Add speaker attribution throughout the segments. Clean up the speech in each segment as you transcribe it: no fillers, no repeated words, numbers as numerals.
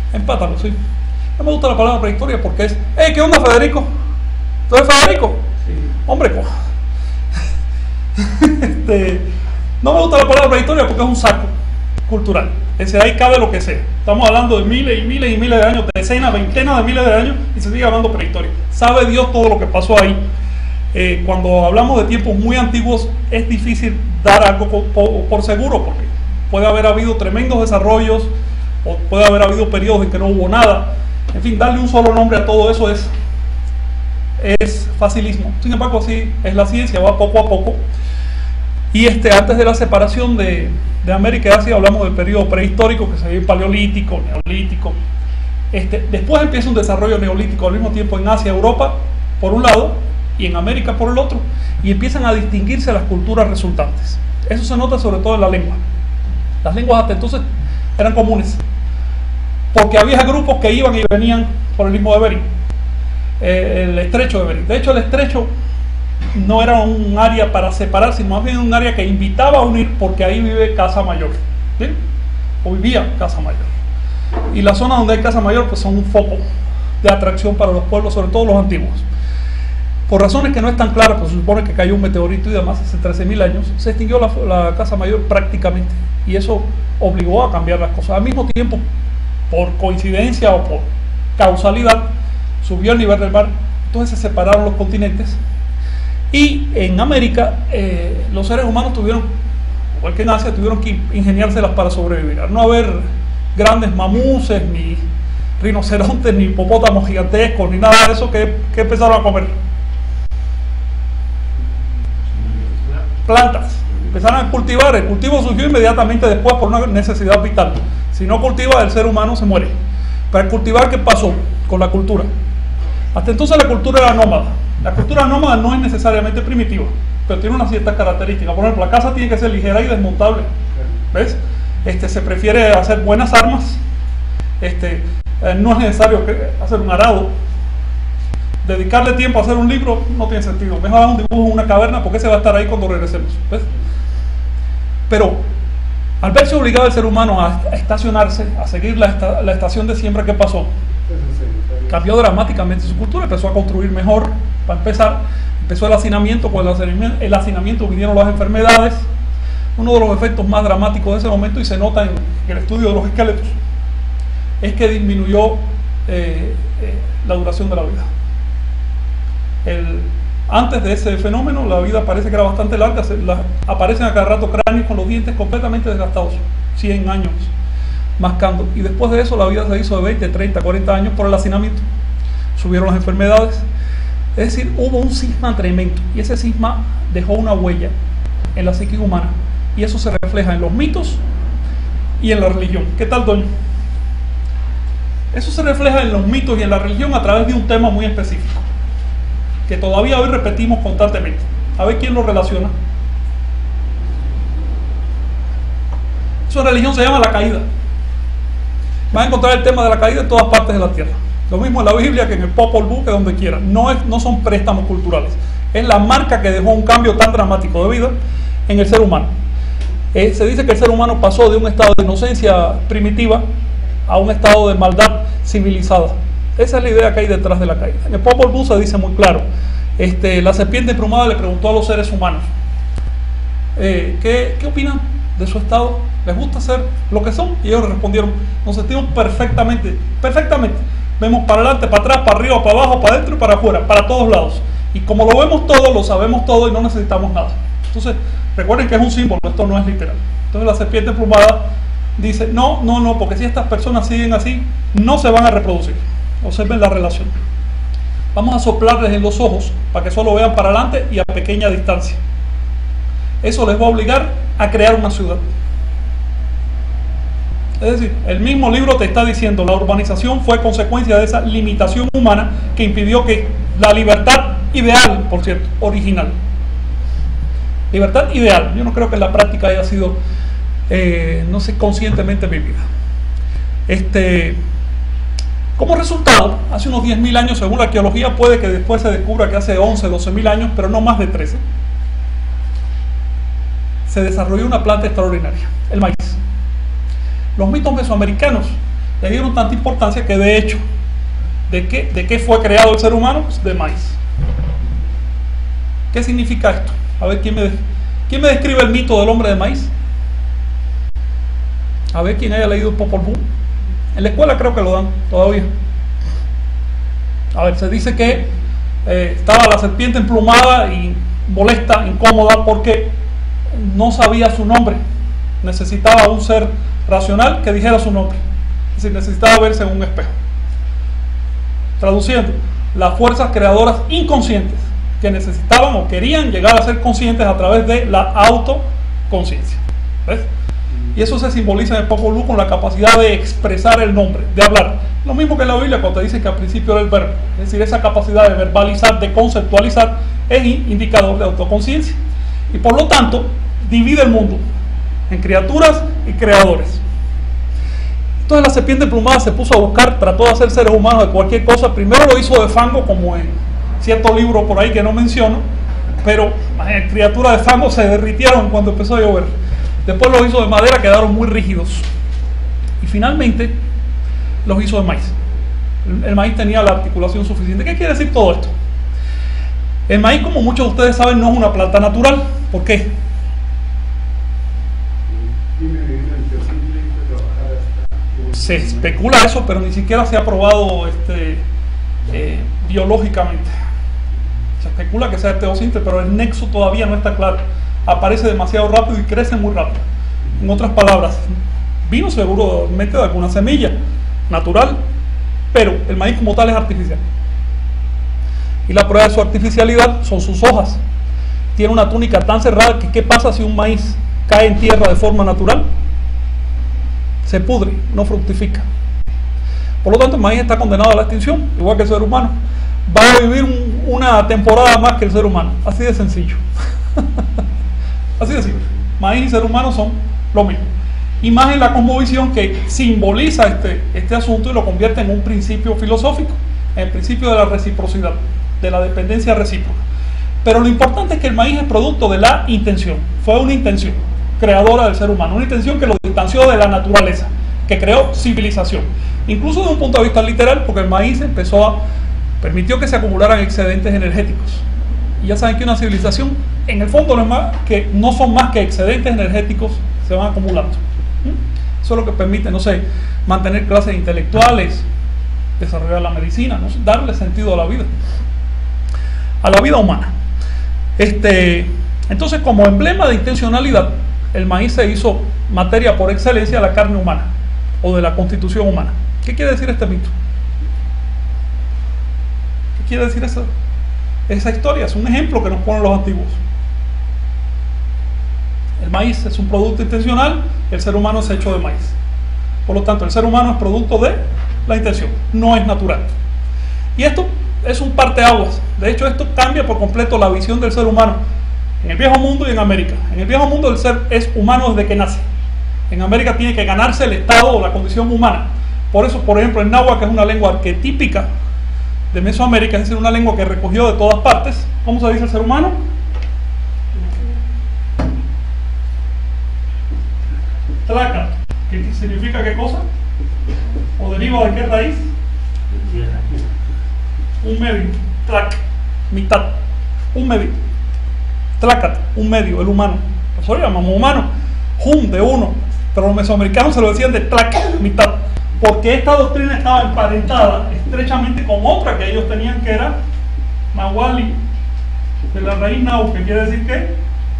Speaker 1: Empátalo, sí. No me gusta la palabra prehistoria porque es, ¿qué onda, Federico? ¿Tú eres Federico?
Speaker 2: Sí.
Speaker 1: Hombre, no me gusta la palabra prehistoria porque es un saco cultural. Ahí cabe lo que sea. Estamos hablando de miles y miles y miles de años, decenas, veintenas de miles de años, y se sigue hablando prehistoria. Sabe Dios todo lo que pasó ahí. Cuando hablamos de tiempos muy antiguos, es difícil dar algo por seguro, porque puede haber habido tremendos desarrollos, o puede haber habido periodos en que no hubo nada. En fin, darle un solo nombre a todo eso es facilismo. Sin embargo, así es la ciencia, va poco a poco. Y antes de la separación de América y Asia, hablamos del periodo prehistórico, que se dio paleolítico, neolítico. Después empieza un desarrollo neolítico al mismo tiempo en Asia, Europa, por un lado, y en América por el otro, y empiezan a distinguirse las culturas resultantes. Eso se nota sobre todo en la lengua. Las lenguas hasta entonces eran comunes, porque había grupos que iban y venían por el istmo de Bering, el estrecho de Bering. De hecho, el estrecho no era un área para separar, sino más bien un área que invitaba a unir, porque ahí vive Casa Mayor, ¿bien? O vivía Casa Mayor. Y la zona donde hay Casa Mayor pues son un foco de atracción para los pueblos, sobre todo los antiguos. Por razones que no están claras, pues se supone que cayó un meteorito y demás hace 13.000 años, se extinguió la Casa Mayor prácticamente, y eso obligó a cambiar las cosas. Al mismo tiempo, por coincidencia o por causalidad, subió el nivel del mar, entonces se separaron los continentes, y en América los seres humanos tuvieron, igual que en Asia, tuvieron que ingeniárselas para sobrevivir. Al no haber grandes mamuses, ni rinocerontes, ni hipopótamos gigantescos, ni nada de eso, ¿qué empezaron a comer? Plantas. Empezaron a cultivar. El cultivo surgió inmediatamente después por una necesidad vital. Si no cultiva, el ser humano se muere. Para el cultivar, ¿qué pasó con la cultura? Hasta entonces la cultura era nómada. La cultura nómada no es necesariamente primitiva, pero tiene unas ciertas características. Por ejemplo, la casa tiene que ser ligera y desmontable. ¿Ves? Se prefiere hacer buenas armas. No es necesario hacer un arado. Dedicarle tiempo a hacer un libro no tiene sentido. Mejor hacer un dibujo en una caverna, porque ese va a estar ahí cuando regresemos. ¿Ves? Pero al verse obligado el ser humano a estacionarse, a seguir la estación de siembra, ¿qué pasó? Cambió dramáticamente su cultura, empezó a construir mejor. Para empezar, empezó el hacinamiento. Con el hacinamiento vinieron las enfermedades, uno de los efectos más dramáticos de ese momento, y se nota en el estudio de los esqueletos, es que disminuyó la duración de la vida. Antes de ese fenómeno, la vida parece que era bastante larga. Aparecen a cada rato cráneos con los dientes completamente desgastados, 100 años mascando, y después de eso la vida se hizo de 20, 30, 40 años por el hacinamiento. Subieron las enfermedades, es decir, hubo un cisma tremendo, y ese cisma dejó una huella en la psique humana, y eso se refleja en los mitos y en la religión. ¿Qué tal, Doña? Eso se refleja en los mitos y en la religión a través de un tema muy específico, que todavía hoy repetimos constantemente. A ver quién lo relaciona. Esa religión se llama la caída. Vas a encontrar el tema de la caída en todas partes de la tierra. Lo mismo en la Biblia que en el Popol Vuh, que donde quiera. No son préstamos culturales. Es la marca que dejó un cambio tan dramático de vida en el ser humano. Se dice que el ser humano pasó de un estado de inocencia primitiva a un estado de maldad civilizada. Esa es la idea que hay detrás de la caída. En el Popol Vuh se dice muy claro. La serpiente emplumada le preguntó a los seres humanos, ¿qué opinan de su estado? ¿Les gusta ser lo que son? Y ellos le respondieron, nos sentimos perfectamente. Vemos para adelante, para atrás, para arriba, para abajo, para adentro y para afuera, para todos lados. Y como lo vemos todo, lo sabemos todo y no necesitamos nada. Entonces, recuerden que es un símbolo, esto no es literal. Entonces la serpiente emplumada dice, no, porque si estas personas siguen así, no se van a reproducir. Observen la relación. Vamos a soplarles en los ojos para que solo vean para adelante y a pequeña distancia. Eso les va a obligar a crear una ciudad. Es decir, el mismo libro te está diciendo, la urbanización fue consecuencia de esa limitación humana que impidió que la libertad ideal, por cierto, original. Libertad ideal. Yo no creo que en la práctica haya sido, no sé, conscientemente vivida. Como resultado, hace unos 10.000 años, según la arqueología, puede que después se descubra que hace 11, 12.000 años, pero no más de 13, se desarrolló una planta extraordinaria, el maíz. Los mitos mesoamericanos Le dieron tanta importancia que, de hecho, ¿de qué fue creado el ser humano? Pues de maíz. ¿Qué significa esto? A ver, ¿quién me describe el mito del hombre de maíz? A ver, ¿quién haya leído Popol Vuh? En la escuela creo que lo dan todavía. A ver, se dice que estaba la serpiente emplumada y molesta, incómoda, porque no sabía su nombre. Necesitaba un ser racional que dijera su nombre. Es decir, necesitaba verse en un espejo. Traduciendo, las fuerzas creadoras inconscientes que necesitaban o querían llegar a ser conscientes a través de la autoconciencia. ¿Ves? Y eso se simboliza en el Popol Vuh con la capacidad de expresar el nombre, de hablar. Lo mismo que en la Biblia cuando te dice que al principio era el verbo. Es decir, esa capacidad de verbalizar, de conceptualizar, es indicador de autoconciencia. Y por lo tanto, divide el mundo en criaturas y creadores. Entonces la serpiente emplumada se puso a buscar, trató de hacer seres humanos de cualquier cosa. Primero lo hizo de fango, como en cierto libro por ahí que no menciono, pero criaturas de fango se derritieron cuando empezó a llover. Después los hizo de madera, quedaron muy rígidos. Y finalmente los hizo de maíz. El maíz tenía la articulación suficiente. ¿Qué quiere decir todo esto? El maíz, como muchos de ustedes saben, no es una planta natural. ¿Por qué? Se especula eso, pero ni siquiera se ha probado biológicamente. Se especula que sea esteosíntesis, pero el nexo todavía no está claro. Aparece demasiado rápido y crece muy rápido. En otras palabras, vino seguramente de alguna semilla natural, pero el maíz como tal es artificial. Y la prueba de su artificialidad son sus hojas. Tiene una túnica tan cerrada que ¿qué pasa si un maíz cae en tierra de forma natural? Se pudre, no fructifica. Por lo tanto, el maíz está condenado a la extinción, igual que el ser humano. Va a vivir una temporada más que el ser humano. Así de sencillo. Así de simple. Maíz y ser humano son lo mismo. Y más en la cosmovisión que simboliza este asunto y lo convierte en un principio filosófico, en el principio de la reciprocidad, de la dependencia recíproca. Pero lo importante es que el maíz es producto de la intención. Fue una intención creadora del ser humano, una intención que lo distanció de la naturaleza, que creó civilización. Incluso desde un punto de vista literal, porque el maíz permitió que se acumularan excedentes energéticos. Y ya saben que una civilización, en el fondo, no son más que excedentes energéticos que se van acumulando. Eso es lo que permite, mantener clases intelectuales, desarrollar la medicina, darle sentido a la vida humana. Entonces, como emblema de intencionalidad, el maíz se hizo materia por excelencia de la carne humana o de la constitución humana. ¿Qué quiere decir este mito? ¿Qué quiere decir esa historia? Es un ejemplo que nos ponen los antiguos. El maíz es un producto intencional, el ser humano es hecho de maíz. Por lo tanto, el ser humano es producto de la intención, no es natural. Y esto es un parteaguas. De hecho, esto cambia por completo la visión del ser humano en el viejo mundo y en América. En el viejo mundo el ser es humano desde que nace. En América tiene que ganarse el estado o la condición humana. Por eso, por ejemplo, el náhuatl, que es una lengua arquetípica de Mesoamérica, es decir, una lengua que recogió de todas partes. ¿Cómo se dice el ser humano? Tlacat. ¿Qué significa qué cosa? ¿O deriva de qué raíz? Un medio. Tlac, mitad. Un medio. Tlacat, un medio, el humano. Nosotros lo llamamos humano. Hum, de uno. Pero los mesoamericanos se lo decían de tlac, mitad. Porque esta doctrina estaba emparentada estrechamente con otra que ellos tenían, que era nahuali, de la raíz nau, que quiere decir que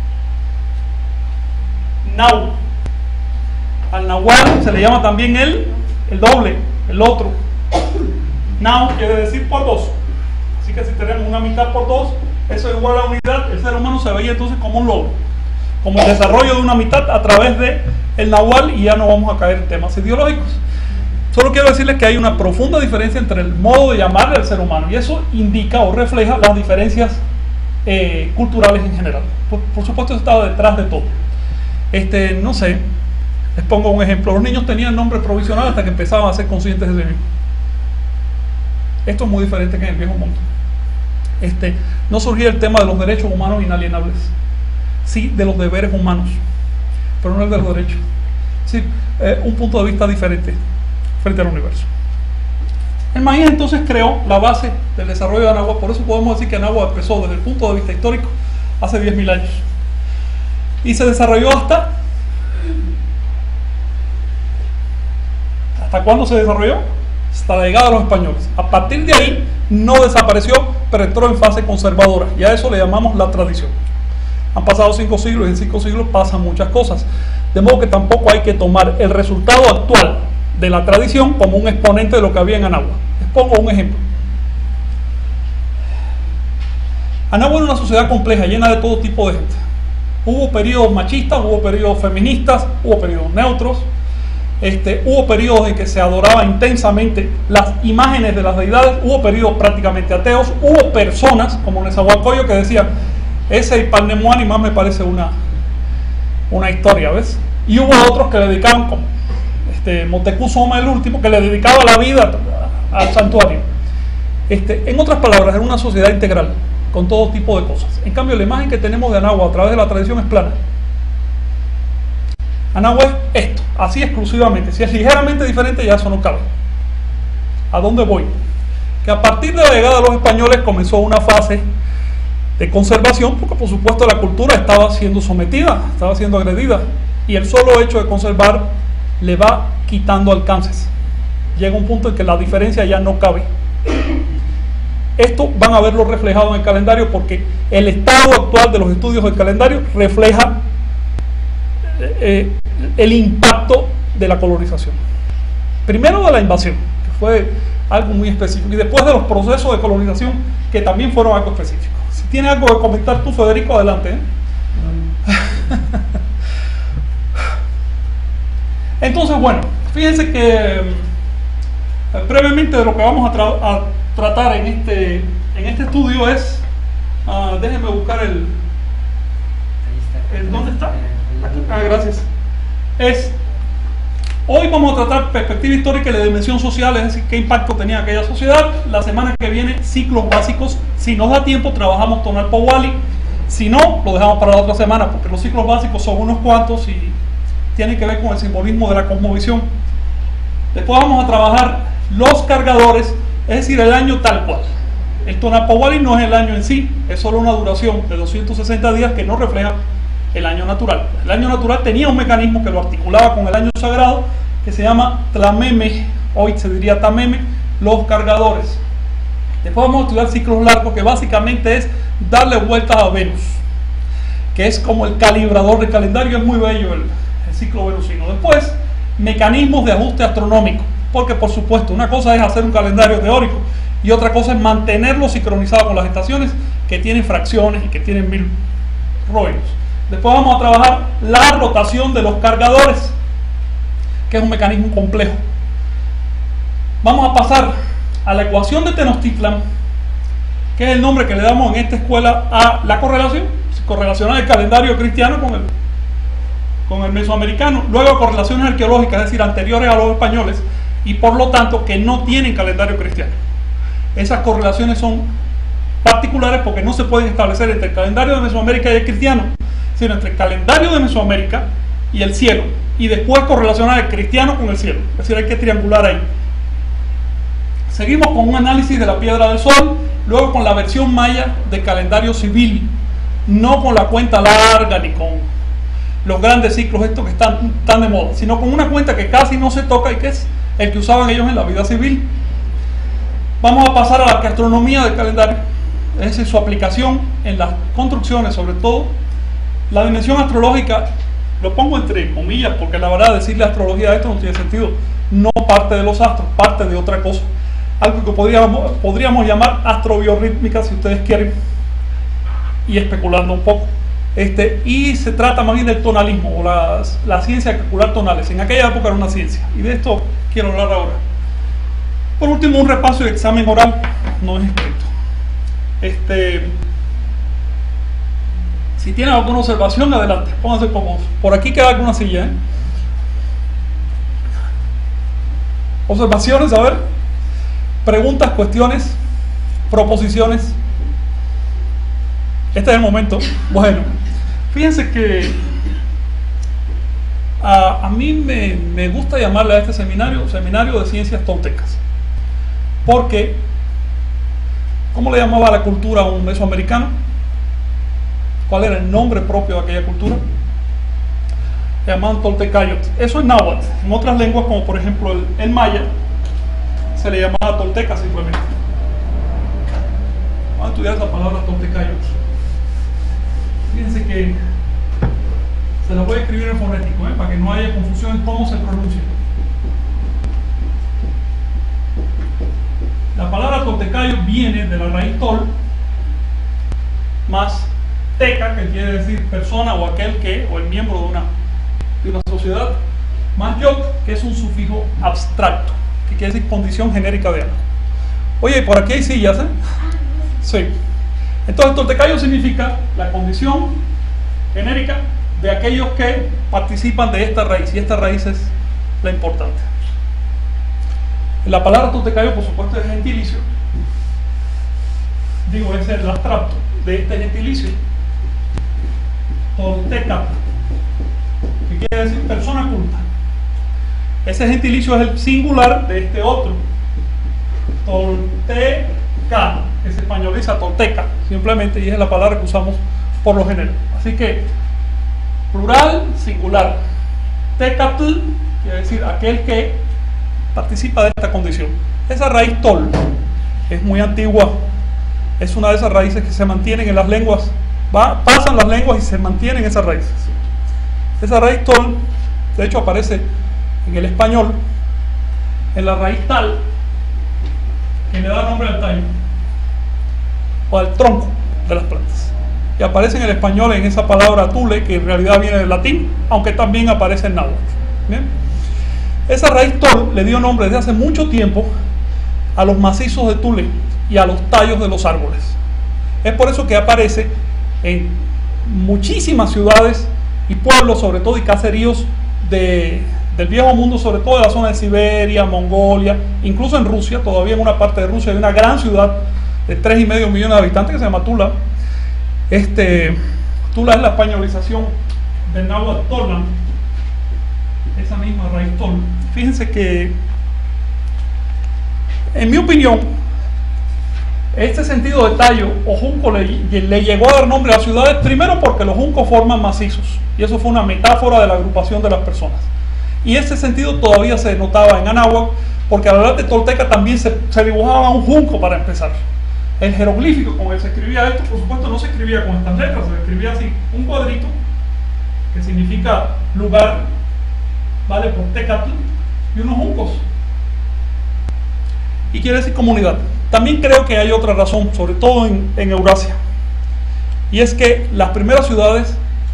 Speaker 1: nau. Al nahual se le llama también el doble, el otro. Nau quiere decir por dos. Así que si tenemos una mitad por dos, eso es igual a unidad. El ser humano se veía entonces como un lobo, como el desarrollo de una mitad a través de el nahual, y ya no vamos a caer en temas ideológicos. Solo quiero decirles que hay una profunda diferencia entre el modo de llamarle al ser humano, y eso indica o refleja las diferencias culturales en general. Por supuesto, eso estaba detrás de todo. No sé, les pongo un ejemplo. Los niños tenían nombre provisional hasta que empezaban a ser conscientes de sí mismos. Esto es muy diferente que en el viejo mundo. No surgía el tema de los derechos humanos inalienables, sí de los deberes humanos, pero no el de los derechos. Sí, un punto de vista diferente. frente al universo. El maíz entonces creó la base del desarrollo de Anáhuac. Por eso podemos decir que Anáhuac empezó desde el punto de vista histórico hace 10.000 años y se desarrolló ¿hasta cuándo se desarrolló? Hasta la llegada de los españoles. A partir de ahí no desapareció, pero entró en fase conservadora, y a eso le llamamos la tradición. Han pasado 5 siglos y en 5 siglos pasan muchas cosas, de modo que tampoco hay que tomar el resultado actual de la tradición como un exponente de lo que había en Anáhuac. Les pongo un ejemplo. Anáhuac era una sociedad compleja, llena de todo tipo de gente. Hubo periodos machistas, hubo periodos feministas, hubo periodos neutros, hubo periodos en que se adoraba intensamente las imágenes de las deidades, hubo periodos prácticamente ateos, hubo personas como Nezahualcóyotl que decían, ese Ipanemuani más me parece una historia, ¿ves? Y hubo otros que le dedicaban, como Motecú Soma el último, que le dedicaba la vida al santuario. En otras palabras, era una sociedad integral, con todo tipo de cosas. En cambio, la imagen que tenemos de Anáhuac a través de la tradición es plana. Anáhuac es esto, así exclusivamente. Si es ligeramente diferente, ya eso no cabe. ¿A dónde voy? Que a partir de la llegada de los españoles comenzó una fase de conservación, porque por supuesto la cultura estaba siendo sometida, estaba siendo agredida, y el solo hecho de conservar le va quitando alcances. Llega un punto en que la diferencia ya no cabe. Esto van a verlo reflejado en el calendario, porque el estado actual de los estudios del calendario refleja el impacto de la colonización. Primero de la invasión, que fue algo muy específico, y después de los procesos de colonización, que también fueron algo específico. Si tienes algo que comentar tú, Federico, adelante. Entonces, bueno, fíjense que brevemente de lo que vamos a tratar en este estudio es, déjenme buscar el ¿dónde está? Aquí. Gracias. Hoy vamos a tratar perspectiva histórica y la dimensión social, es decir, qué impacto tenía aquella sociedad. La semana que viene, ciclos básicos. Si nos da tiempo, trabajamos Tonalpa Wali. Si no, lo dejamos para la otra semana, porque los ciclos básicos son unos cuantos y tienen que ver con el simbolismo de la cosmovisión. Después vamos a trabajar los cargadores, es decir, el año tal cual. El Tonalpa Wali no es el año en sí, es solo una duración de 260 días que no refleja el año natural. El año natural tenía un mecanismo que lo articulaba con el año sagrado, que se llama Tlameme, hoy se diría Tameme, los cargadores. Después vamos a estudiar ciclos largos, que básicamente es darle vueltas a Venus, que es como el calibrador del calendario. Es muy bello el ciclo venusino. Después, mecanismos de ajuste astronómico, porque por supuesto una cosa es hacer un calendario teórico y otra cosa es mantenerlo sincronizado con las estaciones, que tienen fracciones y que tienen 1000 rollos. Después vamos a trabajar la rotación de los cargadores, que es un mecanismo complejo. Vamos a pasar a la ecuación de Tenochtitlan, que es el nombre que le damos en esta escuela a la correlación, correlacionar el calendario cristiano con el mesoamericano. Luego a correlaciones arqueológicas, es decir, anteriores a los españoles, y por lo tanto que no tienen calendario cristiano. Esas correlaciones son particulares porque no se pueden establecer entre el calendario de Mesoamérica y el cristiano, sino entre el calendario de Mesoamérica y el cielo, y después correlacionar el cristiano con el cielo, es decir, hay que triangular ahí. Seguimos con un análisis de la piedra del sol, luego con la versión maya del calendario civil, no con la cuenta larga ni con los grandes ciclos estos que están tan de moda, sino con una cuenta que casi no se toca y que es el que usaban ellos en la vida civil. Vamos a pasar a la arqueastronomía del calendario, es decir, su aplicación en las construcciones, sobre todo. La dimensión astrológica, lo pongo entre comillas, porque la verdad decirle astrología a esto no tiene sentido. No parte de los astros, parte de otra cosa. Algo que podríamos llamar astrobiorrítmica, si ustedes quieren, y especulando un poco. Y se trata más bien del tonalismo, o la ciencia de calcular tonales. En aquella época era una ciencia, y de esto quiero hablar ahora. Por último, un repaso de examen oral, no es escrito. Si tienen alguna observación, adelante, pónganse cómodos. Por aquí queda alguna silla, ¿eh? Observaciones, a ver. Preguntas, cuestiones, proposiciones. Este es el momento. Bueno, fíjense que A mí me gusta llamarle a este seminario de ciencias toltecas, porque ¿cómo le llamaba a la cultura a un mesoamericano? ¿Cuál era el nombre propio de aquella cultura? Le llamaban toltecayot. Eso es náhuatl. En otras lenguas, como por ejemplo el maya, se le llamaba tolteca simplemente. Vamos a estudiar esa palabra toltecayot. Fíjense que se la voy a escribir en fonético, para que no haya confusión en cómo se pronuncia. La palabra toltecayot viene de la raíz tol más teca, que quiere decir persona o aquel que, o el miembro de una sociedad, más yot, que es un sufijo abstracto, que quiere decir condición genérica de algo. Oye, por aquí hay sillas, Sí. Entonces, toltecayo significa la condición genérica de aquellos que participan de esta raíz, y esta raíz es la importante. La palabra toltecayo, por supuesto, es gentilicio. Digo, es el abstracto de este gentilicio. Tolteca, que quiere decir persona culta. Ese gentilicio es el singular de este otro. Tolteca, que se españoliza tolteca, simplemente, y es la palabra que usamos por lo general. Así que, plural, singular. Tecatl quiere decir aquel que participa de esta condición. Esa raíz tol es muy antigua, es una de esas raíces que se mantienen en las lenguas, pasan las lenguas y se mantienen esas raíces. Esa raíz tol, de hecho, aparece en el español, en la raíz tal, que le da nombre al tallo, o al tronco de las plantas. Y aparece en el español en esa palabra tule, que en realidad viene del latín, aunque también aparece en náhuatl. ¿Bien? Esa raíz tol le dio nombre desde hace mucho tiempo a los macizos de Tule y a los tallos de los árboles. Es por eso que aparece en muchísimas ciudades y pueblos, sobre todo, y caseríos del viejo mundo, sobre todo de la zona de Siberia, Mongolia, incluso en Rusia. Todavía en una parte de Rusia hay una gran ciudad de 3,5 millones de habitantes que se llama Tula. Tula es la españolización del náhuatl Tolan, esa misma raíz tol. Fíjense que, en mi opinión, este sentido de tallo o junco le llegó a dar nombre a las ciudades, primero porque los juncos forman macizos, y eso fue una metáfora de la agrupación de las personas. Y ese sentido todavía se notaba en Anáhuac, porque al hablar de tolteca también se dibujaba un junco para empezar. El jeroglífico con el que se escribía esto, por supuesto, no se escribía con estas letras, se escribía así, un cuadrito que significa lugar, vale, por tecatl, y unos juncos, y quiere decir comunidad. También creo que hay otra razón, sobre todo en Eurasia, y es que las primeras ciudades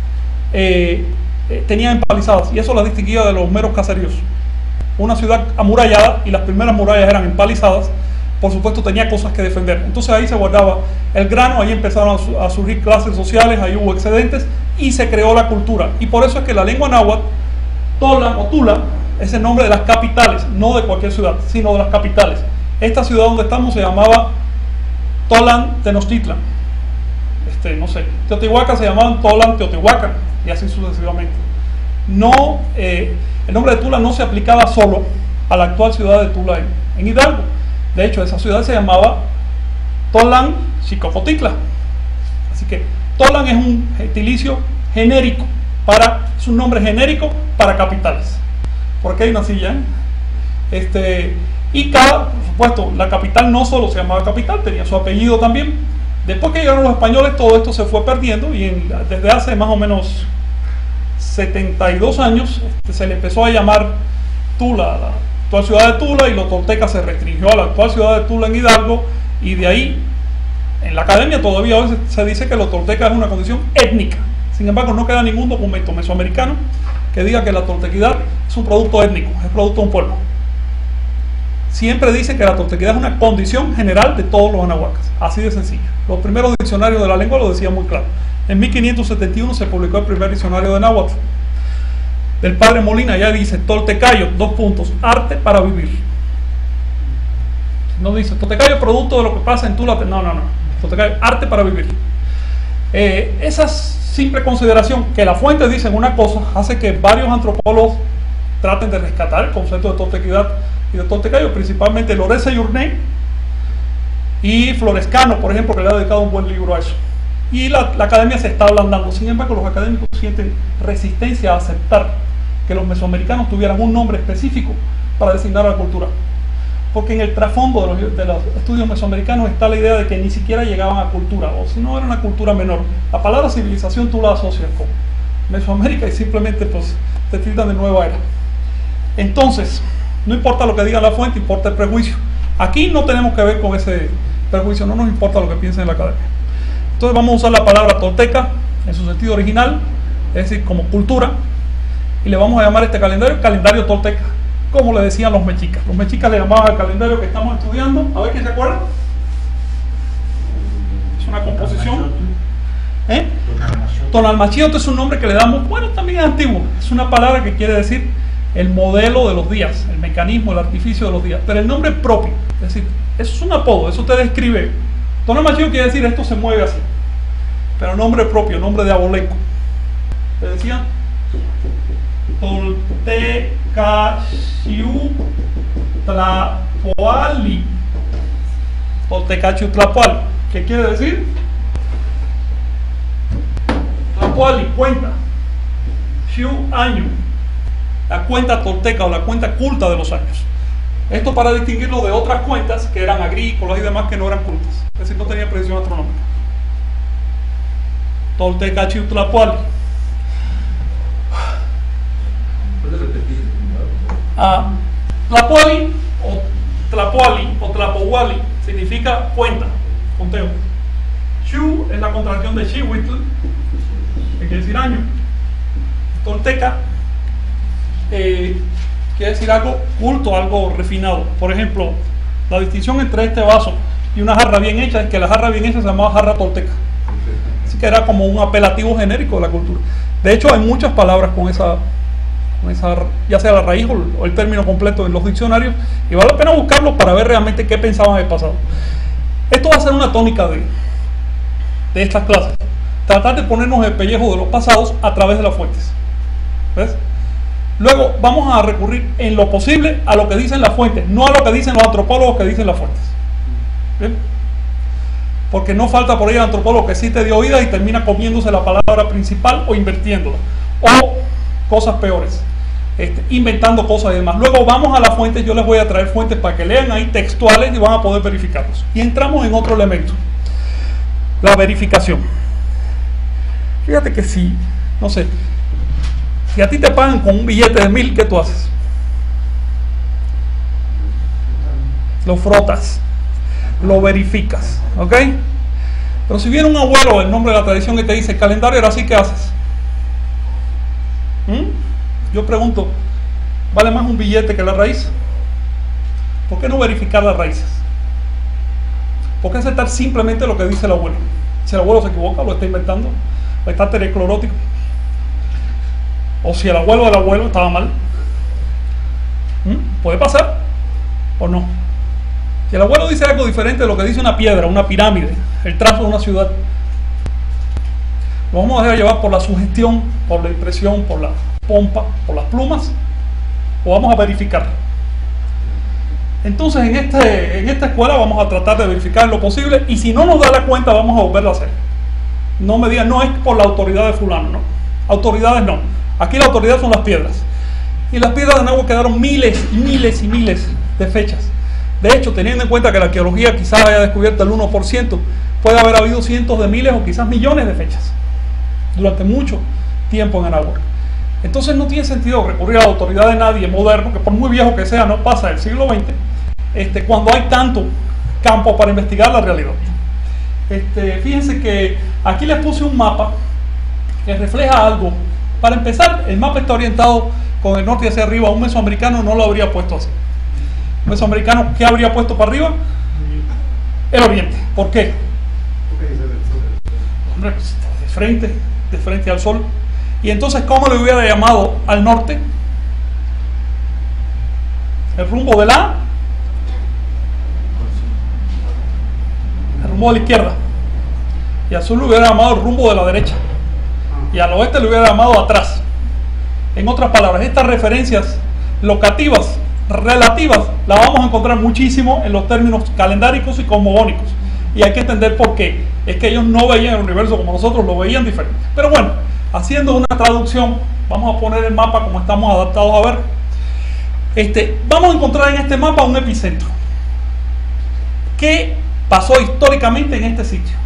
Speaker 1: tenían empalizadas, y eso las distinguía de los meros caseríos. Una ciudad amurallada, y las primeras murallas eran empalizadas, por supuesto tenía cosas que defender. Entonces ahí se guardaba el grano, ahí empezaron a surgir clases sociales, ahí hubo excedentes, y se creó la cultura. Y por eso es que la lengua náhuatl, Tola o Tula, es el nombre de las capitales, no de cualquier ciudad, sino de las capitales. Esta ciudad donde estamos se llamaba Tolan Tenochtitlan. No sé, Teotihuacán se llamaban Tolan Teotihuacán, y así sucesivamente. No, el nombre de Tula no se aplicaba solo a la actual ciudad de Tula en Hidalgo. De hecho, esa ciudad se llamaba Tolan Xicocotitla. Así que Tolan es un gentilicio genérico, es un nombre genérico para capitales. Por aquí hay una silla, y por supuesto, la capital no solo se llamaba capital, tenía su apellido también. Después que llegaron los españoles, todo esto se fue perdiendo, y desde hace más o menos 72 años se le empezó a llamar Tula, la actual ciudad de Tula, y lo tolteca se restringió a la actual ciudad de Tula en Hidalgo, y de ahí, en la academia todavía a veces se dice que lo tolteca es una condición étnica. Sin embargo, no queda ningún documento mesoamericano que diga que la toltequidad es un producto étnico, es producto de un pueblo. Siempre dicen que la toltequidad es una condición general de todos los anahuacas, así de sencillo. Los primeros diccionarios de la lengua lo decían muy claro. En 1571 se publicó el primer diccionario de náhuatl del padre Molina. Ya dice toltecayo, arte para vivir. No dice toltecayo producto de lo que pasa en Tula, no, toltecayo, arte para vivir. Esa simple consideración que las fuentes dicen una cosa hace que varios antropólogos traten de rescatar el concepto de toltequidad y de toltecayo, principalmente Lorese Journet y Florescano, por ejemplo, que le ha dedicado un buen libro a eso. Y la academia se está ablandando. Sin embargo, los académicos sienten resistencia a aceptar que los mesoamericanos tuvieran un nombre específico para designar a la cultura. Porque en el trasfondo de los estudios mesoamericanos está la idea de que ni siquiera llegaban a cultura, o si no era una cultura menor. La palabra civilización tú la asocias con Mesoamérica y simplemente pues te tildan de nueva era. Entonces, no importa lo que diga la fuente, importa el prejuicio. Aquí no tenemos que ver con ese prejuicio, no nos importa lo que piensen en la academia. Entonces vamos a usar la palabra tolteca en su sentido original, es decir, como cultura, y le vamos a llamar este calendario tolteca, como le decían los mexicas. Los mexicas le llamaban al calendario que estamos estudiando, a ver quién se acuerda. Es una composición. Tonalmachíotl es un nombre que le damos, bueno, también es antiguo, es una palabra que quiere decir el modelo de los días, el mecanismo, el artificio de los días, pero el nombre propio, es decir, eso es un apodo, eso te describe. Tonalmachíotl quiere decir esto se mueve así, pero nombre propio, nombre de abolengo. Te decían Toltecaxiutlapoali. Toltecaxiutlapoali. ¿Qué quiere decir? Tlapoali, cuenta. Xiu, año. La cuenta tolteca o la cuenta culta de los años. Esto para distinguirlo de otras cuentas que eran agrícolas y demás que no eran cultas. Es decir, no tenían precisión astronómica. Toltecaxiutlapoali. Tlapoali o Tlapohuali significa cuenta, conteo. Xiu es la contracción de Xihuitl, que quiere decir año. Tolteca quiere decir algo culto, algo refinado. Por ejemplo, la distinción entre este vaso y una jarra bien hecha es que la jarra bien hecha se llamaba jarra tolteca. Así que era como un apelativo genérico de la cultura. De hecho, hay muchas palabras con esa ya sea la raíz o el término completo en los diccionarios, y vale la pena buscarlos para ver realmente qué pensaban del pasado. Esto va a ser una tónica de estas clases, tratar de ponernos el pellejo de los pasados a través de las fuentes. ¿Ves? Luego vamos a recurrir en lo posible a lo que dicen las fuentes, no a lo que dicen los antropólogos que dicen las fuentes. ¿Bien? Porque no falta por ahí el antropólogo que sí te dio oídas y termina comiéndose la palabra principal o invirtiéndola, o cosas peores, inventando cosas y demás. Luego vamos a las fuentes, yo les voy a traer fuentes para que lean ahí textuales y van a poder verificarlos. Y entramos en otro elemento, la verificación. Fíjate que si, no sé, si a ti te pagan con un billete de 1000, ¿qué tú haces? Lo frotas, lo verificas, ¿ok? Pero si viene un abuelo, el nombre de la tradición, que te dice, el calendario era así, ¿qué haces? Yo pregunto, ¿vale más un billete que la raíz? ¿Por qué no verificar las raíces? ¿Por qué aceptar simplemente lo que dice el abuelo? Si el abuelo se equivoca, lo está inventando, o está tereclorótico, o si el abuelo del abuelo estaba mal, puede pasar o no. Si el abuelo dice algo diferente de lo que dice una piedra, una pirámide, el trazo de una ciudad, lo vamos a dejar llevar por la sugestión, por la impresión, por la pompa, por las plumas, o vamos a verificar. Entonces en esta escuela vamos a tratar de verificar lo posible, y si no nos da la cuenta vamos a volverlo a hacer. No me digan, no es por la autoridad de fulano, no. Autoridades no. Aquí la autoridad son las piedras. Y las piedras de Nahua quedaron miles y miles y miles de fechas. De hecho, teniendo en cuenta que la arqueología quizás haya descubierto el 1%, puede haber habido cientos de miles o quizás millones de fechas durante mucho tiempo en Anáhuac. Entonces no tiene sentido recurrir a la autoridad de nadie moderno, que por muy viejo que sea, no pasa del siglo XX, cuando hay tanto campo para investigar la realidad. Fíjense que aquí les puse un mapa que refleja algo. Para empezar, el mapa está orientado con el norte hacia arriba. Un mesoamericano no lo habría puesto así. Un mesoamericano, ¿qué habría puesto para arriba? El oriente. ¿Por qué? Hombre, de frente al sol. Y entonces, ¿cómo le hubiera llamado al norte? El rumbo de la... el rumbo de la izquierda. y al sur le hubiera llamado el rumbo de la derecha, y al oeste le hubiera llamado atrás. En otras palabras, estas referencias locativas, relativas, las vamos a encontrar muchísimo en los términos calendáricos y cosmogónicos, y hay que entender por qué. Es que ellos no veían el universo como nosotros, lo veían diferente. Pero bueno, haciendo una traducción, vamos a poner el mapa como estamos adaptados a ver. Vamos a encontrar en este mapa un epicentro. ¿Qué pasó históricamente en este sitio?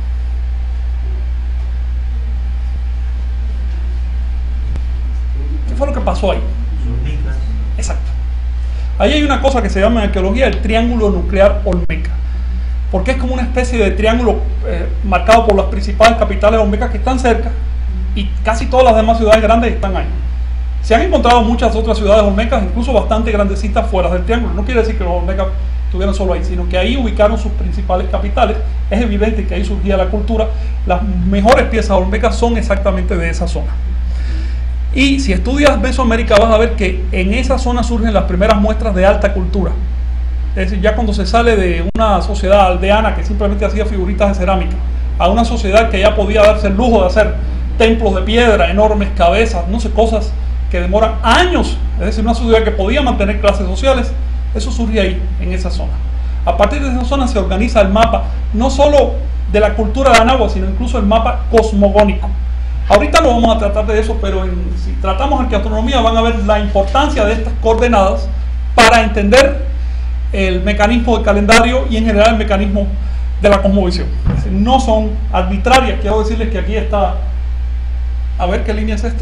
Speaker 1: ¿Qué fue lo que pasó ahí? Exacto. Ahí hay una cosa que se llama en arqueología el triángulo nuclear olmeca, porque es como una especie de triángulo marcado por las principales capitales olmecas que están cerca, y casi todas las demás ciudades grandes están ahí. Se han encontrado muchas otras ciudades olmecas, incluso bastante grandecitas fuera del triángulo. No quiere decir que los olmecas estuvieran solo ahí, sino que ahí ubicaron sus principales capitales. Es evidente que ahí surgía la cultura. Las mejores piezas olmecas son exactamente de esa zona. Y si estudias Mesoamérica vas a ver que en esa zona surgen las primeras muestras de alta cultura. Es decir, ya cuando se sale de una sociedad aldeana que simplemente hacía figuritas de cerámica, a una sociedad que ya podía darse el lujo de hacer templos de piedra, enormes cabezas, no sé, cosas que demoran años, es decir, una sociedad que podía mantener clases sociales, eso surge ahí, en esa zona. A partir de esa zona se organiza el mapa, no solo de la cultura de Anáhuac, sino incluso el mapa cosmogónico. Ahorita no vamos a tratar de eso, pero si tratamos arqueoastronomía van a ver la importancia de estas coordenadas para entender el mecanismo del calendario y en general el mecanismo de la cosmovisión. Es decir, no son arbitrarias. Quiero decirles que aquí está, a ver qué línea es esta.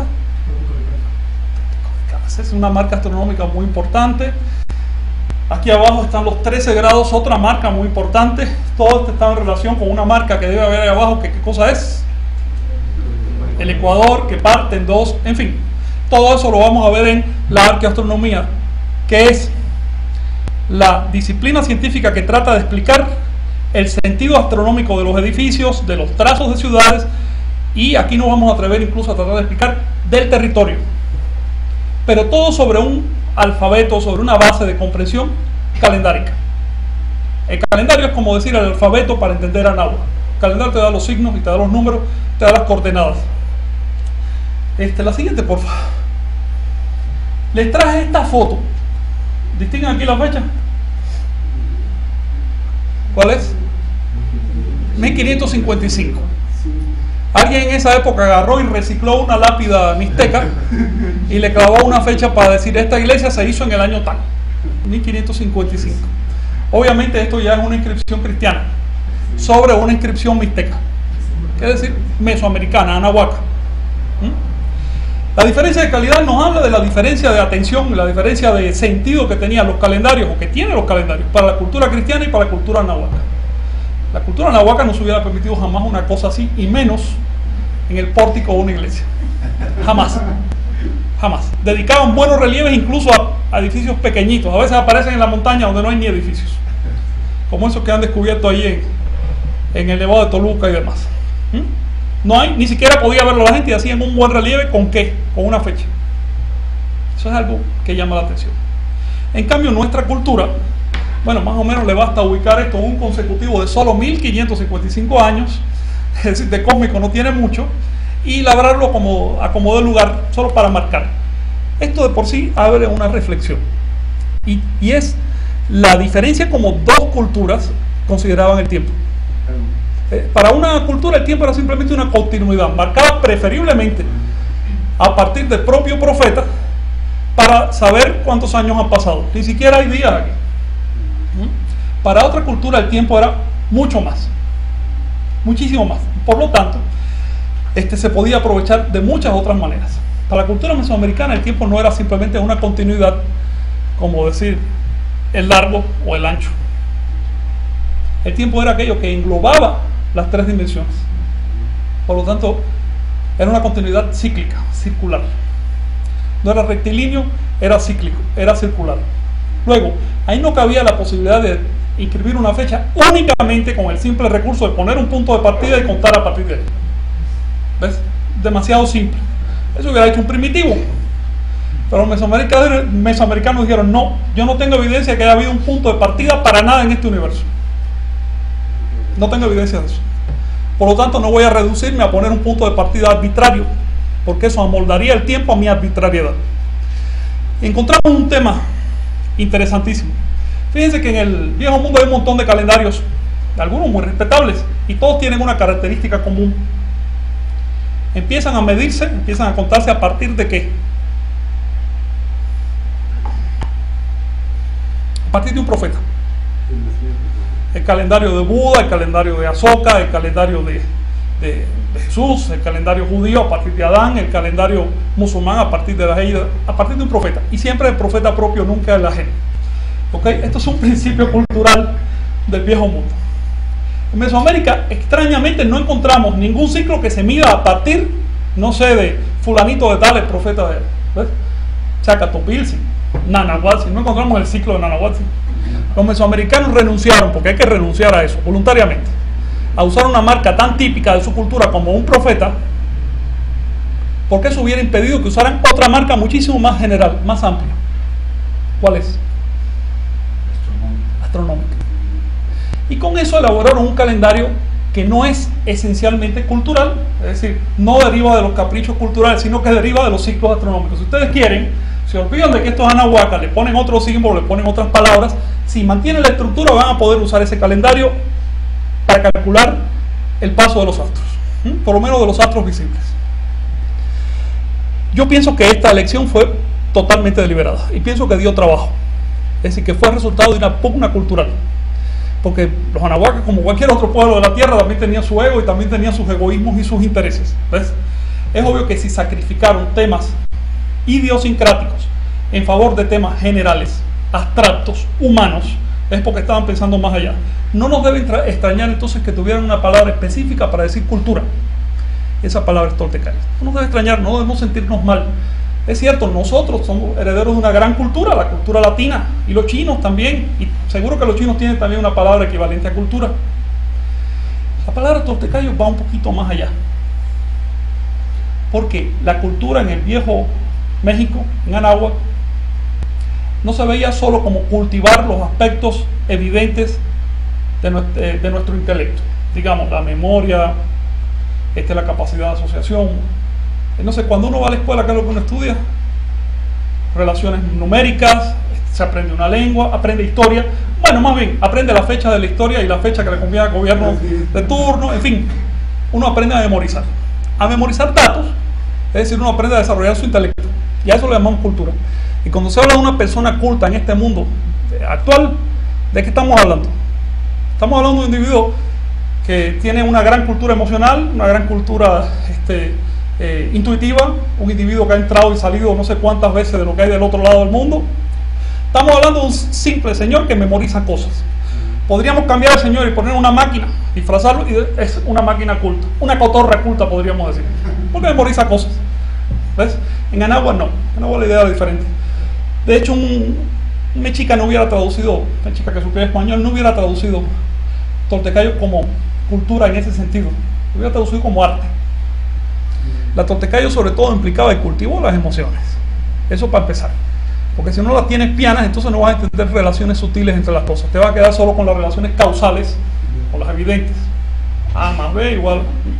Speaker 1: Es una marca astronómica muy importante. Aquí abajo están los 13 grados, otra marca muy importante. Todo esto está en relación con una marca que debe haber ahí abajo, que ¿qué cosa es? El ecuador, que parte en dos, en fin. Todo eso lo vamos a ver en la arqueoastronomía, que es la disciplina científica que trata de explicar el sentido astronómico de los edificios, de los trazos de ciudades, y aquí nos vamos a atrever incluso a tratar de explicar del territorio. Pero todo sobre un alfabeto, sobre una base de comprensión calendárica. El calendario es como decir el alfabeto para entender Anáhuac. El calendario te da los signos y te da los números, te da las coordenadas. La siguiente, por favor. Les traje esta foto. ¿Distinguen aquí la fecha? ¿Cuál es? 1555. Alguien en esa época agarró y recicló una lápida mixteca y le clavó una fecha para decir esta iglesia se hizo en el año tal, 1555. Obviamente esto ya es una inscripción cristiana sobre una inscripción mixteca, es decir, mesoamericana, anahuaca. La diferencia de calidad nos habla de la diferencia de atención, la diferencia de sentido que tenían los calendarios, o que tienen los calendarios, para la cultura cristiana y para la cultura anahuaca. La cultura anahuaca no se hubiera permitido jamás una cosa así, y menos en el pórtico de una iglesia. Jamás. Jamás. Dedicaban buenos relieves incluso a edificios pequeñitos. A veces aparecen en la montaña donde no hay ni edificios. Como esos que han descubierto ahí en el Nevado de Toluca y demás. No hay, ni siquiera podía verlo la gente y hacían un buen relieve ¿con qué? Con una fecha. Eso es algo que llama la atención. En cambio, nuestra cultura, bueno, más o menos le basta ubicar esto en un consecutivo de solo 1555 años, es decir, de cósmico no tiene mucho, y labrarlo como acomodó el lugar, solo para marcar. Esto de por sí abre una reflexión, y es la diferencia como dos culturas consideraban el tiempo. Para una cultura el tiempo era simplemente una continuidad, marcada preferiblemente a partir del propio profeta, para saber cuántos años han pasado. Ni siquiera hay días aquí. Para otra cultura el tiempo era mucho más, muchísimo más. Por lo tanto, se podía aprovechar de muchas otras maneras. Para la cultura mesoamericana el tiempo no era simplemente una continuidad, como decir el largo o el ancho. El tiempo era aquello que englobaba las tres dimensiones. Por lo tanto, era una continuidad cíclica, circular. No era rectilíneo, era cíclico, era circular. Luego, ahí no cabía la posibilidad de inscribir una fecha únicamente con el simple recurso de poner un punto de partida y contar a partir de ahí. ¿Ves? Demasiado simple. Eso hubiera hecho un primitivo. Pero los mesoamericanos dijeron, no, yo no tengo evidencia de que haya habido un punto de partida para nada en este universo. No tengo evidencia de eso. Por lo tanto, no voy a reducirme a poner un punto de partida arbitrario, porque eso amoldaría el tiempo a mi arbitrariedad. Encontramos un tema interesantísimo. Fíjense que en el viejo mundo hay un montón de calendarios, algunos muy respetables, y todos tienen una característica común. Empiezan a medirse, empiezan a contarse a partir de ¿qué? A partir de un profeta. El calendario de Buda, el calendario de Asoka, el calendario de Jesús, el calendario judío a partir de Adán, el calendario musulmán a partir de la Eida, a partir de un profeta. Y siempre el profeta propio, nunca el ajeno. ¿Okay? Esto es un principio cultural del viejo mundo. En Mesoamérica, extrañamente, no encontramos ningún ciclo que se mida a partir, no sé, de fulanito de tal, el profeta de él. ¿Ves? Chacatopilsi, Nanahuatl, no encontramos el ciclo de Nanahuatl. Los mesoamericanos renunciaron, porque hay que renunciar a eso, voluntariamente, a usar una marca tan típica de su cultura como un profeta, porque eso hubiera impedido que usaran otra marca muchísimo más general, más amplia. ¿Cuál es? Astronómica. Y con eso elaboraron un calendario que no es esencialmente cultural, es decir, no deriva de los caprichos culturales, sino que deriva de los ciclos astronómicos. Si ustedes quieren, se olvidan de que estos anahuacas, le ponen otros símbolos, le ponen otras palabras, si mantienen la estructura van a poder usar ese calendario para calcular el paso de los astros, por lo menos de los astros visibles. Yo pienso que esta elección fue totalmente deliberada y pienso que dio trabajo, es decir, que fue resultado de una pugna cultural, porque los anahuacas, como cualquier otro pueblo de la tierra, también tenían su ego y también tenían sus egoísmos y sus intereses. ¿Ves? Es obvio que si sacrificaron temas idiosincráticos en favor de temas generales, abstractos, humanos, es porque estaban pensando más allá. No nos debe extrañar entonces que tuvieran una palabra específica para decir cultura. Esa palabra es toltecayo. No nos debe extrañar, no debemos sentirnos mal. Es cierto, nosotros somos herederos de una gran cultura, la cultura latina, y los chinos también, y seguro que los chinos tienen también una palabra equivalente a cultura. La palabra toltecayo va un poquito más allá, porque la cultura en el viejo México, en Anáhuac, no se veía solo como cultivar los aspectos evidentes de nuestro intelecto, digamos, la memoria, la capacidad de asociación. Entonces, cuando uno va a la escuela, ¿qué es lo que uno estudia? Relaciones numéricas, se aprende una lengua, aprende historia. Bueno, más bien, aprende la fecha de la historia y la fecha que le conviene al gobierno de turno. En fin, uno aprende a memorizar datos, es decir, uno aprende a desarrollar su intelecto. Y a eso le llamamos cultura. Y cuando se habla de una persona culta en este mundo actual, ¿de qué estamos hablando? Estamos hablando de un individuo que tiene una gran cultura emocional, una gran cultura intuitiva, un individuo que ha entrado y salido no sé cuántas veces de lo que hay del otro lado del mundo. Estamos hablando de un simple señor que memoriza cosas. Podríamos cambiar al señor y poner una máquina, disfrazarlo, y es una máquina culta, una cotorra culta, podríamos decir, porque memoriza cosas. ¿Ves? En Anáhuac no, en Anáhuac la idea era diferente. De hecho, un mexica no hubiera traducido, una chica que supiera español no hubiera traducido toltecayo como cultura en ese sentido, lo hubiera traducido como arte. La toltecayo sobre todo implicaba el cultivo de las emociones, eso para empezar, porque si no las tienes pianas, entonces no vas a entender relaciones sutiles entre las cosas, te vas a quedar solo con las relaciones causales, con las evidentes, A más B igual.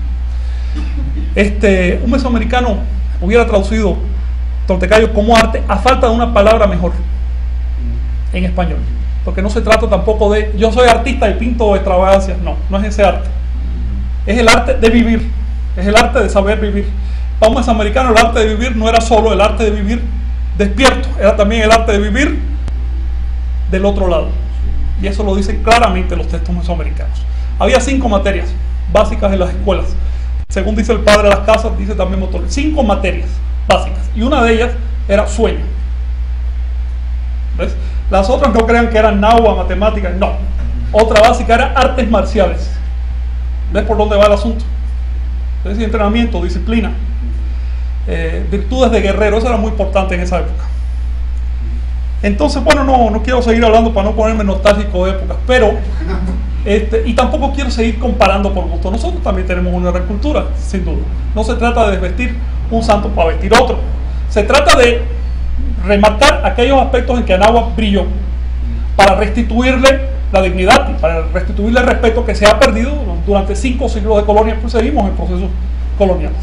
Speaker 1: Un mesoamericano hubiera traducido toltecayo como arte a falta de una palabra mejor en español, porque no se trata tampoco de yo soy artista y pinto extravagancias, no es ese arte, es el arte de vivir, es el arte de saber vivir. Para un mesoamericano el arte de vivir no era solo el arte de vivir despierto, era también el arte de vivir del otro lado, y eso lo dicen claramente los textos mesoamericanos. Había 5 materias básicas en las escuelas, según dice el padre de las casas, dice también Motor, 5 materias básicas, y una de ellas era sueño. ¿Ves? Las otras no crean que eran náhuatl, matemáticas, no. Otra básica era artes marciales. ¿Ves por dónde va el asunto? Es decir, entrenamiento, disciplina, virtudes de guerrero, eso era muy importante en esa época. Entonces, bueno, no quiero seguir hablando para no ponerme nostálgico de épocas, pero y tampoco quiero seguir comparando por gusto. Nosotros también tenemos una gran cultura, sin duda. No se trata de desvestir un santo para vestir otro. Se trata de remarcar aquellos aspectos en que Anáhuac brilló para restituirle la dignidad y para restituirle el respeto que se ha perdido durante 5 siglos de colonia, pues seguimos en procesos coloniales.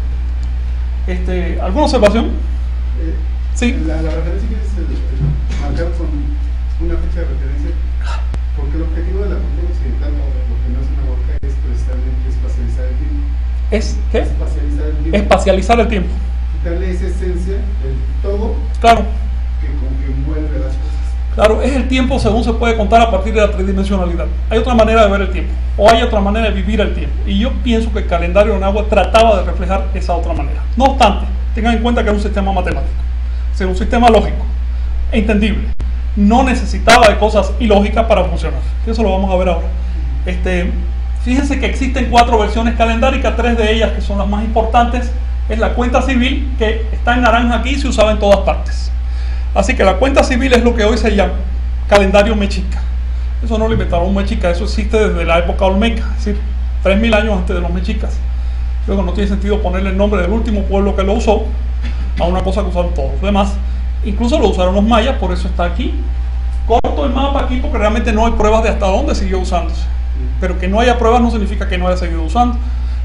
Speaker 1: ¿Alguna observación? Sí.
Speaker 2: La referencia que es marcar con una fecha de referencia, porque el objetivo de la cultura occidental, lo que no es una boca, es precisamente espacializar el tiempo.
Speaker 1: ¿Es qué?
Speaker 2: Espacializar el tiempo.
Speaker 1: Espacializar el tiempo.
Speaker 2: Quitarle esa esencia del todo,
Speaker 1: claro,
Speaker 2: que envuelve las cosas.
Speaker 1: Claro, es el tiempo según se puede contar a partir de la tridimensionalidad. Hay otra manera de ver el tiempo, o hay otra manera de vivir el tiempo. Y yo pienso que el calendario de Nahua trataba de reflejar esa otra manera. No obstante, tengan en cuenta que es un sistema matemático, es decir, un sistema lógico, entendible. No necesitaba de cosas ilógicas para funcionar. Eso lo vamos a ver ahora. Fíjense que existen 4 versiones calendáricas, 3 de ellas que son las más importantes. Es la cuenta civil, que está en naranja aquí y se usaba en todas partes. Así que la cuenta civil es lo que hoy se llama calendario mexica. Eso no lo inventaron los mexicas, eso existe desde la época olmeca, es decir, 3000 años antes de los mexicas. Luego no tiene sentido ponerle el nombre del último pueblo que lo usó a una cosa que usaron todos los demás. Incluso lo usaron los mayas, por eso está aquí. Corto el mapa aquí porque realmente no hay pruebas de hasta dónde siguió usándose. Pero que no haya pruebas no significa que no haya seguido usando.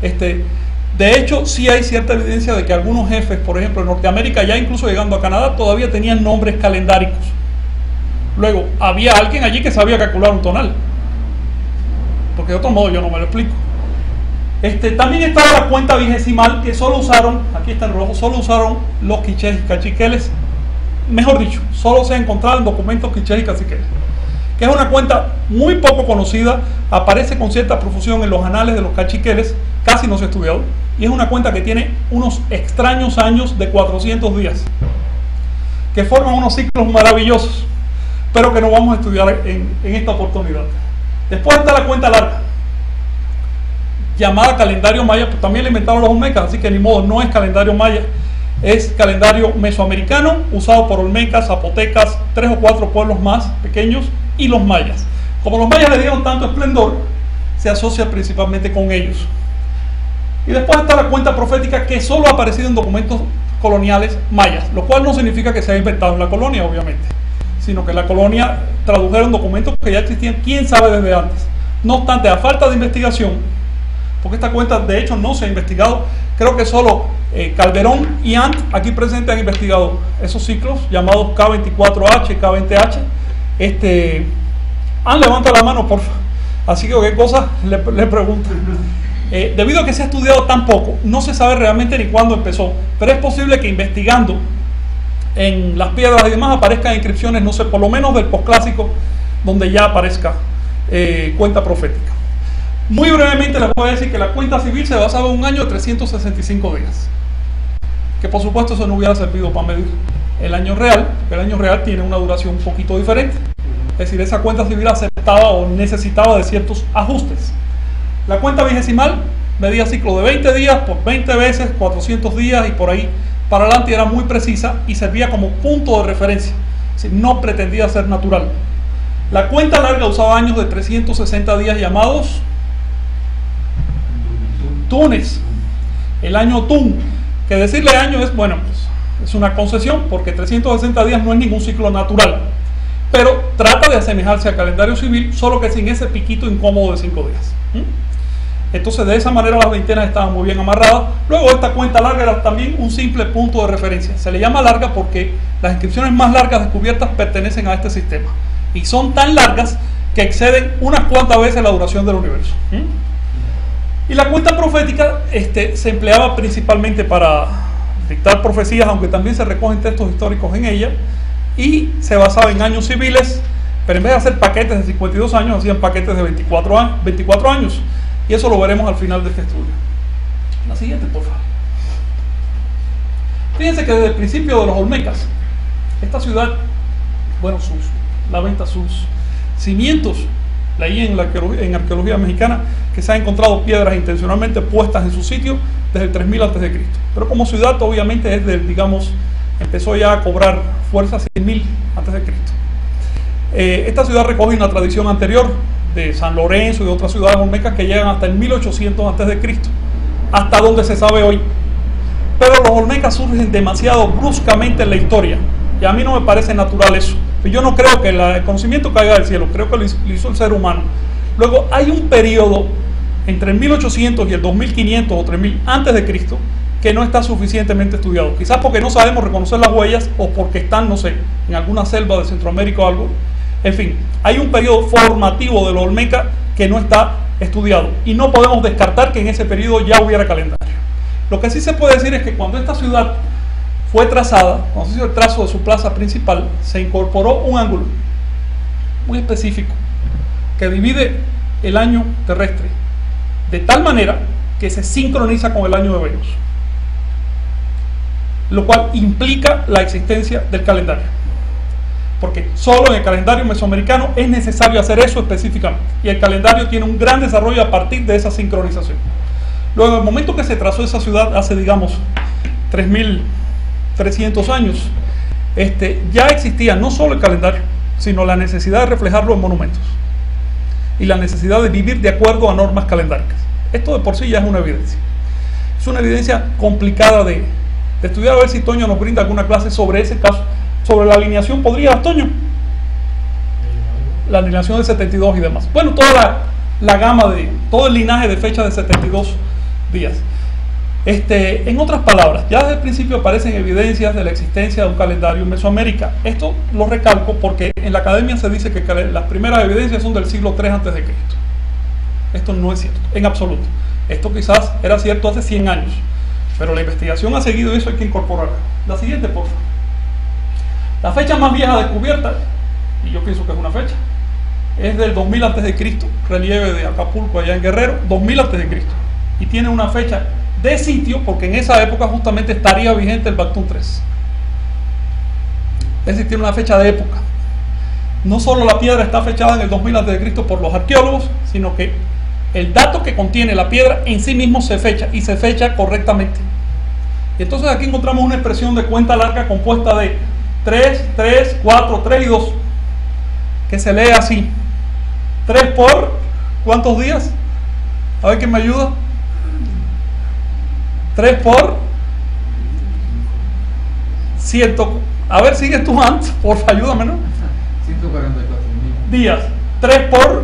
Speaker 1: De hecho, sí hay cierta evidencia de que algunos jefes, por ejemplo, en Norteamérica, ya incluso llegando a Canadá, todavía tenían nombres calendáricos. Luego, había alguien allí que sabía calcular un tonal. Porque de otro modo yo no me lo explico. También está la cuenta vigesimal, que solo usaron, aquí está en rojo, solo usaron los quichés y caciqueles. Mejor dicho, solo se ha encontrado en documentos quichés y caciqueles. Que es una cuenta muy poco conocida, aparece con cierta profusión en los anales de los caciqueles, casi no se ha estudiado, y es una cuenta que tiene unos extraños años de 400 días, que forman unos ciclos maravillosos, pero que no vamos a estudiar en esta oportunidad. Después está la cuenta larga, llamada calendario maya, pues también la inventaron los olmecas, así que ni modo, no es calendario maya, es calendario mesoamericano, usado por olmecas, zapotecas, 3 o 4 pueblos más pequeños, y los mayas. Como los mayas le dieron tanto esplendor, se asocia principalmente con ellos. Y después está la cuenta profética, que solo ha aparecido en documentos coloniales mayas, lo cual no significa que se haya inventado en la colonia, obviamente, sino que en la colonia tradujeron documentos que ya existían, quién sabe, desde antes. No obstante, a falta de investigación, porque esta cuenta de hecho no se ha investigado, creo que solo Calderón y Ant aquí presentes han investigado esos ciclos llamados K24H, K20H. Levanta la mano, por favor. Así que qué cosa le pregunto. Debido a que se ha estudiado tan poco, no se sabe realmente ni cuándo empezó, pero es posible que investigando en las piedras y demás aparezcan inscripciones, no sé, por lo menos del posclásico, donde ya aparezca cuenta profética. Muy brevemente les voy a decir que la cuenta civil se basaba en un año de 365 días, que por supuesto eso no hubiera servido para medir el año real, porque el año real tiene una duración un poquito diferente. Es decir, esa cuenta civil aceptaba o necesitaba de ciertos ajustes. La cuenta vigesimal medía ciclo de 20 días por 20 veces, 400 días y por ahí para adelante, era muy precisa y servía como punto de referencia. Es decir, no pretendía ser natural. La cuenta larga usaba años de 360 días llamados tunes. El año tun, que decirle año es, bueno, pues es una concesión porque 360 días no es ningún ciclo natural, pero trata de asemejarse al calendario civil, solo que sin ese piquito incómodo de 5 días. Entonces de esa manera las veintenas estaban muy bien amarradas. Luego esta cuenta larga era también un simple punto de referencia. Se le llama larga porque las inscripciones más largas descubiertas pertenecen a este sistema y son tan largas que exceden unas cuantas veces la duración del universo. Y la cuenta profética se empleaba principalmente para dictar profecías, aunque también se recogen textos históricos en ella, y se basaba en años civiles, pero en vez de hacer paquetes de 52 años, hacían paquetes de 24 años, y eso lo veremos al final de este estudio. La siguiente, por favor. Fíjense que desde el principio de los olmecas, esta ciudad, bueno, sus cimientos, leí en arqueología mexicana que se han encontrado piedras intencionalmente puestas en su sitio desde el 3000 a.C. Pero como ciudad, obviamente, es del, digamos, empezó ya a cobrar fuerza 100.000 a.C. Esta ciudad recoge una tradición anterior de San Lorenzo y de otras ciudades olmecas que llegan hasta el 1800 a.C., hasta donde se sabe hoy. Pero los olmecas surgen demasiado bruscamente en la historia, y a mí no me parece natural eso. Pero yo no creo que el conocimiento caiga del cielo, creo que lo hizo el ser humano. Luego hay un periodo entre el 1800 y el 2500 o 3000 antes de Cristo que no está suficientemente estudiado. Quizás porque no sabemos reconocer las huellas o porque están, no sé, en alguna selva de Centroamérica o algo. En fin, hay un periodo formativo de los Olmecas que no está estudiado y no podemos descartar que en ese periodo ya hubiera calendario. Lo que sí se puede decir es que cuando esta ciudad fue trazada, cuando se hizo el trazo de su plaza principal, se incorporó un ángulo muy específico que divide el año terrestre de tal manera que se sincroniza con el año de Venus, lo cual implica la existencia del calendario, porque solo en el calendario mesoamericano es necesario hacer eso específicamente, y el calendario tiene un gran desarrollo a partir de esa sincronización. Luego, en el momento que se trazó esa ciudad, hace digamos 3300 años, ya existía no solo el calendario, sino la necesidad de reflejarlo en monumentos y la necesidad de vivir de acuerdo a normas calendáricas. Esto de por sí ya es una evidencia. Es una evidencia complicada de estudiar. A ver si Toño nos brinda alguna clase sobre ese caso, sobre la alineación. ¿Podría, Toño? La alineación del 72 y demás. Bueno, toda la gama de, todo el linaje de fechas de 72 días. En otras palabras, ya desde el principio aparecen evidencias de la existencia de un calendario en Mesoamérica. Esto lo recalco porque en la academia se dice que las primeras evidencias son del siglo III a.C. Esto no es cierto, en absoluto. Esto quizás era cierto hace 100 años, pero la investigación ha seguido y eso hay que incorporarlo. La siguiente, por favor. La fecha más vieja descubierta, y yo pienso que es una fecha, es del 2000 a.C., relieve de Acapulco, allá en Guerrero, 2000 a.C., y tiene una fecha de sitio, porque en esa época justamente estaría vigente el Bactún III. Es decir, tiene una fecha de época. No solo la piedra está fechada en el 2000 a.C. por los arqueólogos, sino que el dato que contiene la piedra en sí mismo se fecha, y se fecha correctamente. Y entonces aquí encontramos una expresión de cuenta larga compuesta de 3, 3, 4, 3 y 2, que se lee así: 3 por ¿cuántos días? A ver quién me ayuda. 3 por 100. A ver, sigues tú antes, porfa, ayúdame, ¿no?
Speaker 2: 144.000
Speaker 1: días. 3 por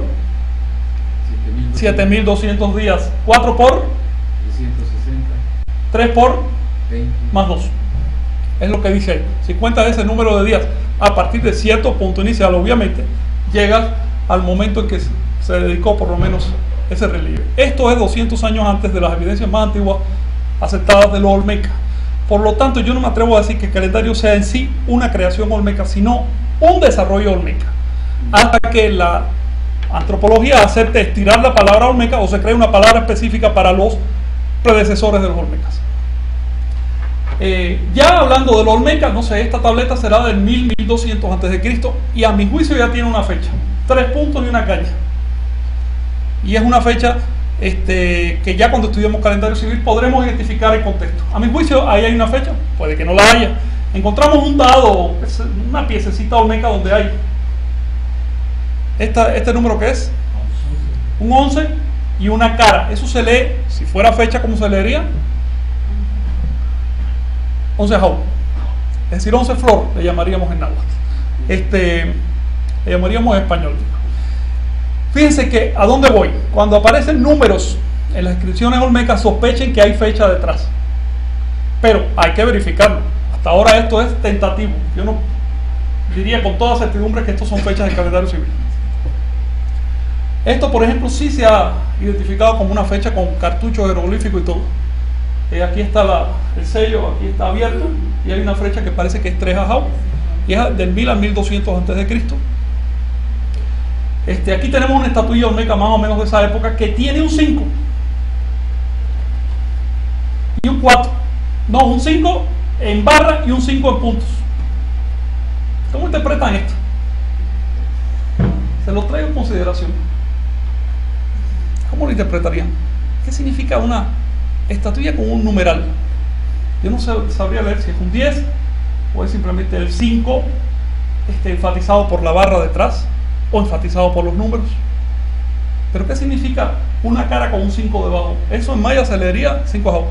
Speaker 1: 7.200 días. 4 por
Speaker 2: 360.
Speaker 1: 3 por
Speaker 2: 20.
Speaker 1: más 2. Es lo que dice ahí. Si cuentas ese número de días a partir de cierto punto inicial, obviamente, llegas al momento en que se dedicó por lo menos ese relieve. Esto es 200 años antes de las evidencias más antiguas aceptadas de los Olmecas. Por lo tanto, yo no me atrevo a decir que el calendario sea en sí una creación olmeca, sino un desarrollo olmeca, hasta que la antropología acepte estirar la palabra olmeca o se cree una palabra específica para los predecesores de los olmecas. Ya hablando de los olmecas, no sé, esta tableta será del 1000-1200 a.C. y a mi juicio ya tiene una fecha, 3 puntos y una caña, y es una fecha que ya cuando estudiamos calendario civil podremos identificar el contexto. A mi juicio ahí hay una fecha, puede que no la haya. Encontramos un dado, una piececita olmeca donde hay este número que es un 11 y una cara. Eso se lee, si fuera fecha, ¿cómo se leería? 11 jau, es decir, 11 flor, le llamaríamos en náhuatl. Le llamaríamos en español. Fíjense que, ¿a dónde voy? Cuando aparecen números en las inscripciones olmecas, sospechen que hay fecha detrás. Pero hay que verificarlo. Hasta ahora esto es tentativo. Yo no diría con toda certidumbre que estos son fechas del calendario civil. Esto, por ejemplo, sí se ha identificado como una fecha con cartucho jeroglífico y todo. Aquí está el sello, aquí está abierto, y hay una fecha que parece que es 3 ajau, y es del 1000 al 1200 a.C. Aquí tenemos una estatuilla olmeca más o menos de esa época que tiene un 5 y un 4, no, un 5 en barra y un 5 en puntos. ¿Cómo interpretan esto? Se lo traigo en consideración. ¿Cómo lo interpretarían? ¿Qué significa una estatuilla con un numeral? Yo no sabría leer si es un 10 o es simplemente el 5 enfatizado por la barra detrás o enfatizado por los números. ¿Pero qué significa una cara con un 5 debajo? Eso en maya se leería 5 ajau.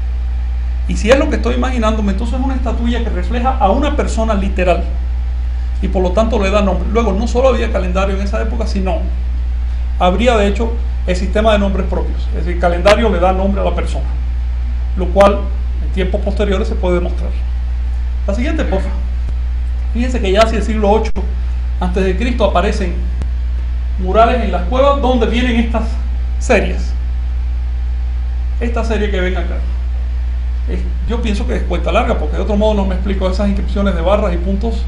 Speaker 1: Y si es lo que estoy imaginándome, entonces es una estatuilla que refleja a una persona literal. y por lo tanto le da nombre. Luego, no solo había calendario en esa época, sino habría de hecho el sistema de nombres propios. Es decir, el calendario le da nombre a la persona, lo cual en tiempos posteriores se puede demostrar. La siguiente, por favor. Fíjense que ya hacia el siglo VIII antes de Cristo aparecen murales en las cuevas donde vienen estas series. Esta serie que ven acá. Yo pienso que es cuenta larga, porque de otro modo no me explico esas inscripciones de barras y puntos.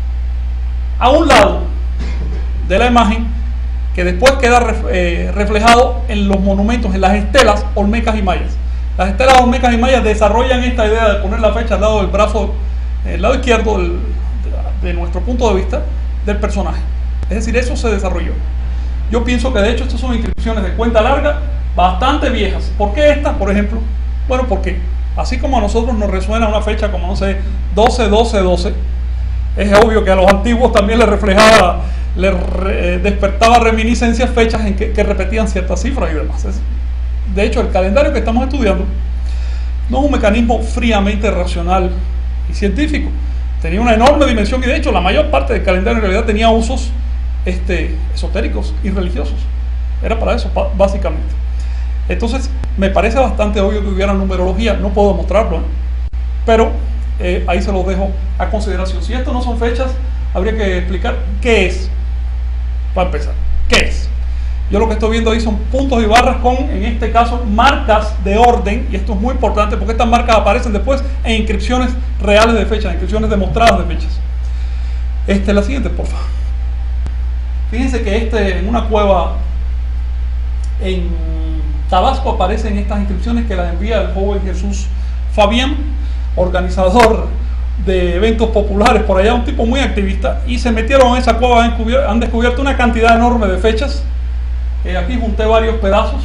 Speaker 1: A un lado de la imagen, que después queda reflejado en los monumentos, en las estelas olmecas y mayas. Las estelas olmecas y mayas desarrollan esta idea de poner la fecha al lado del brazo, el lado izquierdo de nuestro punto de vista del personaje. Es decir, eso se desarrolló. Yo pienso que de hecho estas son inscripciones de cuenta larga bastante viejas. ¿Por qué estas, por ejemplo? Bueno, porque así como a nosotros nos resuena una fecha como, no sé, 12-12-12, es obvio que a los antiguos también les reflejaba, despertaba reminiscencias, fechas en que repetían ciertas cifras y demás. De hecho, el calendario que estamos estudiando no es un mecanismo fríamente racional y científico. Tenía una enorme dimensión y de hecho la mayor parte del calendario en realidad tenía usos esotéricos y religiosos. Era para eso, básicamente. Entonces, me parece bastante obvio que hubiera numerología. No puedo mostrarlo, ¿no? Pero ahí se los dejo a consideración. Si esto no son fechas, habría que explicar qué es. Para empezar, ¿qué es? Yo lo que estoy viendo ahí son puntos y barras con, en este caso, marcas de orden, y esto es muy importante porque estas marcas aparecen después en inscripciones reales de fechas, inscripciones demostradas de fechas. La siguiente, por favor. Fíjense que en una cueva en Tabasco aparecen estas inscripciones que las envía el joven Jesús Fabián, organizador de eventos populares por allá, un tipo muy activista, y se metieron en esa cueva, han descubierto una cantidad enorme de fechas. Aquí junté varios pedazos,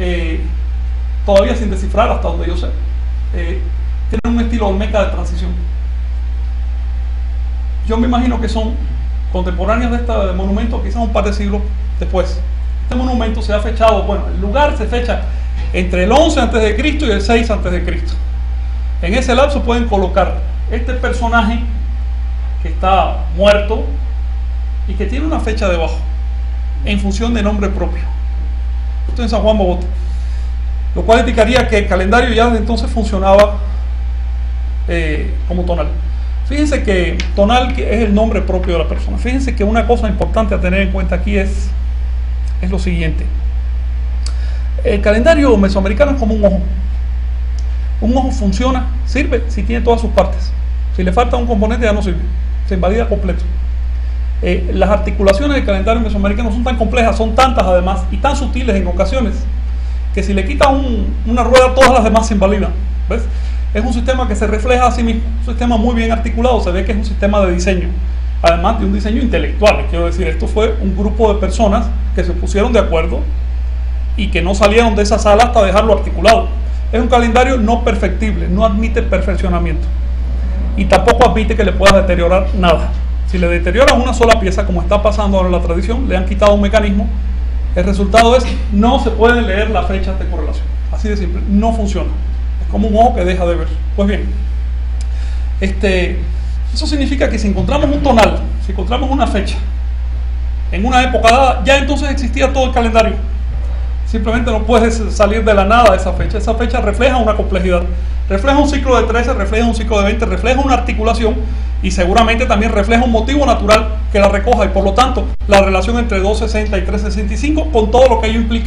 Speaker 1: todavía sin descifrar hasta donde yo sé. Tienen un estilo olmeca de transición. Yo me imagino que son contemporáneos de este monumento, quizás un par de siglos después. Este monumento se ha fechado, bueno, el lugar se fecha entre el 11 a.C. y el 6 a.C. En ese lapso pueden colocar este personaje que está muerto y que tiene una fecha debajo, en función de nombre propio. Esto en San Juan, Bogotá. Lo cual indicaría que el calendario ya desde entonces funcionaba como tonal. Fíjense que tonal es el nombre propio de la persona. Fíjense que una cosa importante a tener en cuenta aquí es lo siguiente. El calendario mesoamericano es como un ojo. Un ojo funciona, sirve si tiene todas sus partes. Si le falta un componente ya no sirve, se invalida completo. Las articulaciones del calendario mesoamericano son tan complejas, son tantas además y tan sutiles en ocasiones, que si le quitas una rueda, todas las demás se invalidan. ¿Ves? Es un sistema que se refleja a sí mismo, un sistema muy bien articulado. Se ve que es un sistema de diseño, además de un diseño intelectual. Quiero decir, esto fue un grupo de personas que se pusieron de acuerdo y que no salieron de esa sala hasta dejarlo articulado. Es un calendario no perfectible, no admite perfeccionamiento y tampoco admite que le pueda deteriorar nada. Si le deterioran una sola pieza, como está pasando ahora en la tradición, le han quitado un mecanismo, el resultado es no se pueden leer las fechas de correlación. Así de simple, no funciona. Es como un ojo que deja de ver. Pues bien, eso significa que si encontramos un tonal, si encontramos una fecha en una época dada, ya entonces existía todo el calendario. Simplemente no puedes salir de la nada de esa fecha. Esa fecha refleja una complejidad, refleja un ciclo de 13, refleja un ciclo de 20, refleja una articulación y seguramente también refleja un motivo natural que la recoja, y por lo tanto la relación entre 260 y 365 con todo lo que ello implica.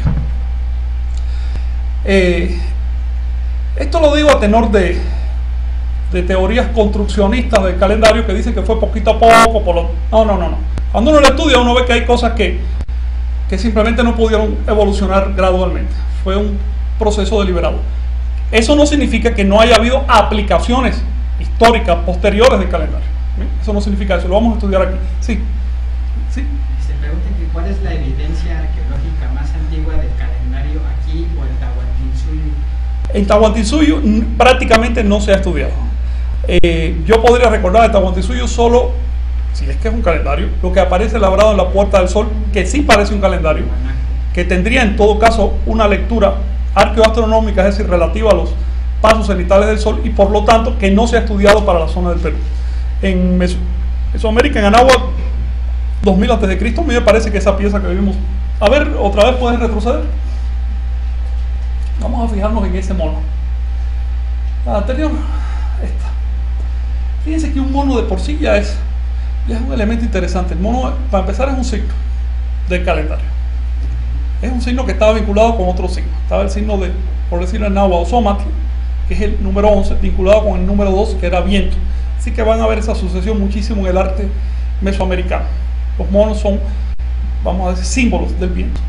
Speaker 1: Esto lo digo a tenor de teorías construccionistas del calendario que dicen que fue poquito a poco. No. Cuando uno lo estudia, uno ve que hay cosas que simplemente no pudieron evolucionar gradualmente. Fue un proceso deliberado. Eso no significa que no haya habido aplicaciones históricas posteriores del calendario. Eso no significa eso, lo vamos a estudiar aquí. Sí.
Speaker 3: Se pregunta que cuál es la evidencia arqueológica más antigua del calendario aquí o en Tahuantinsuyo.
Speaker 1: En Tahuantinsuyo prácticamente no se ha estudiado. Yo podría recordar de Tahuantinsuyo solo, si es que es un calendario, lo que aparece labrado en la Puerta del Sol, que sí parece un calendario, que tendría en todo caso una lectura arqueoastronómica, es decir, relativa a los pasos cenitales del Sol, y por lo tanto que no se ha estudiado para la zona del Perú. Mesoamérica, en Anáhuac, 2000 a.C., a mí me parece que esa pieza que vimos. A ver, otra vez puedes retroceder. Vamos a fijarnos en ese mono. La anterior, esta. Fíjense que un mono de por sí ya es un elemento interesante. El mono, para empezar, es un signo del calendario. Es un signo que estaba vinculado con otro signo. Estaba el signo de, por decirlo en náhuatl, Ozomatl, que es el número 11, vinculado con el número 2, que era viento. Así que van a ver esa asociación muchísimo en el arte mesoamericano. Los monos son, vamos a decir, símbolos del viento.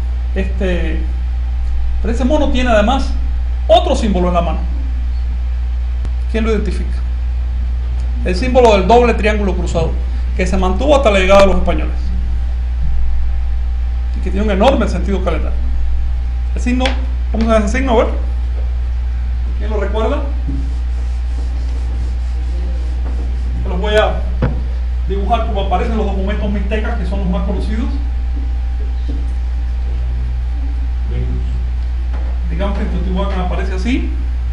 Speaker 1: Pero ese mono tiene además otro símbolo en la mano. ¿Quién lo identifica? El símbolo del doble triángulo cruzado, que se mantuvo hasta la llegada de los españoles y que tiene un enorme sentido calendario. El signo, ¿cómo se llama ese signo? A ver, ¿quién lo recuerda? Yo los voy a dibujar como aparecen en los documentos mixtecas, que son los más conocidos. Digamos que en Teotihuacán aparece así.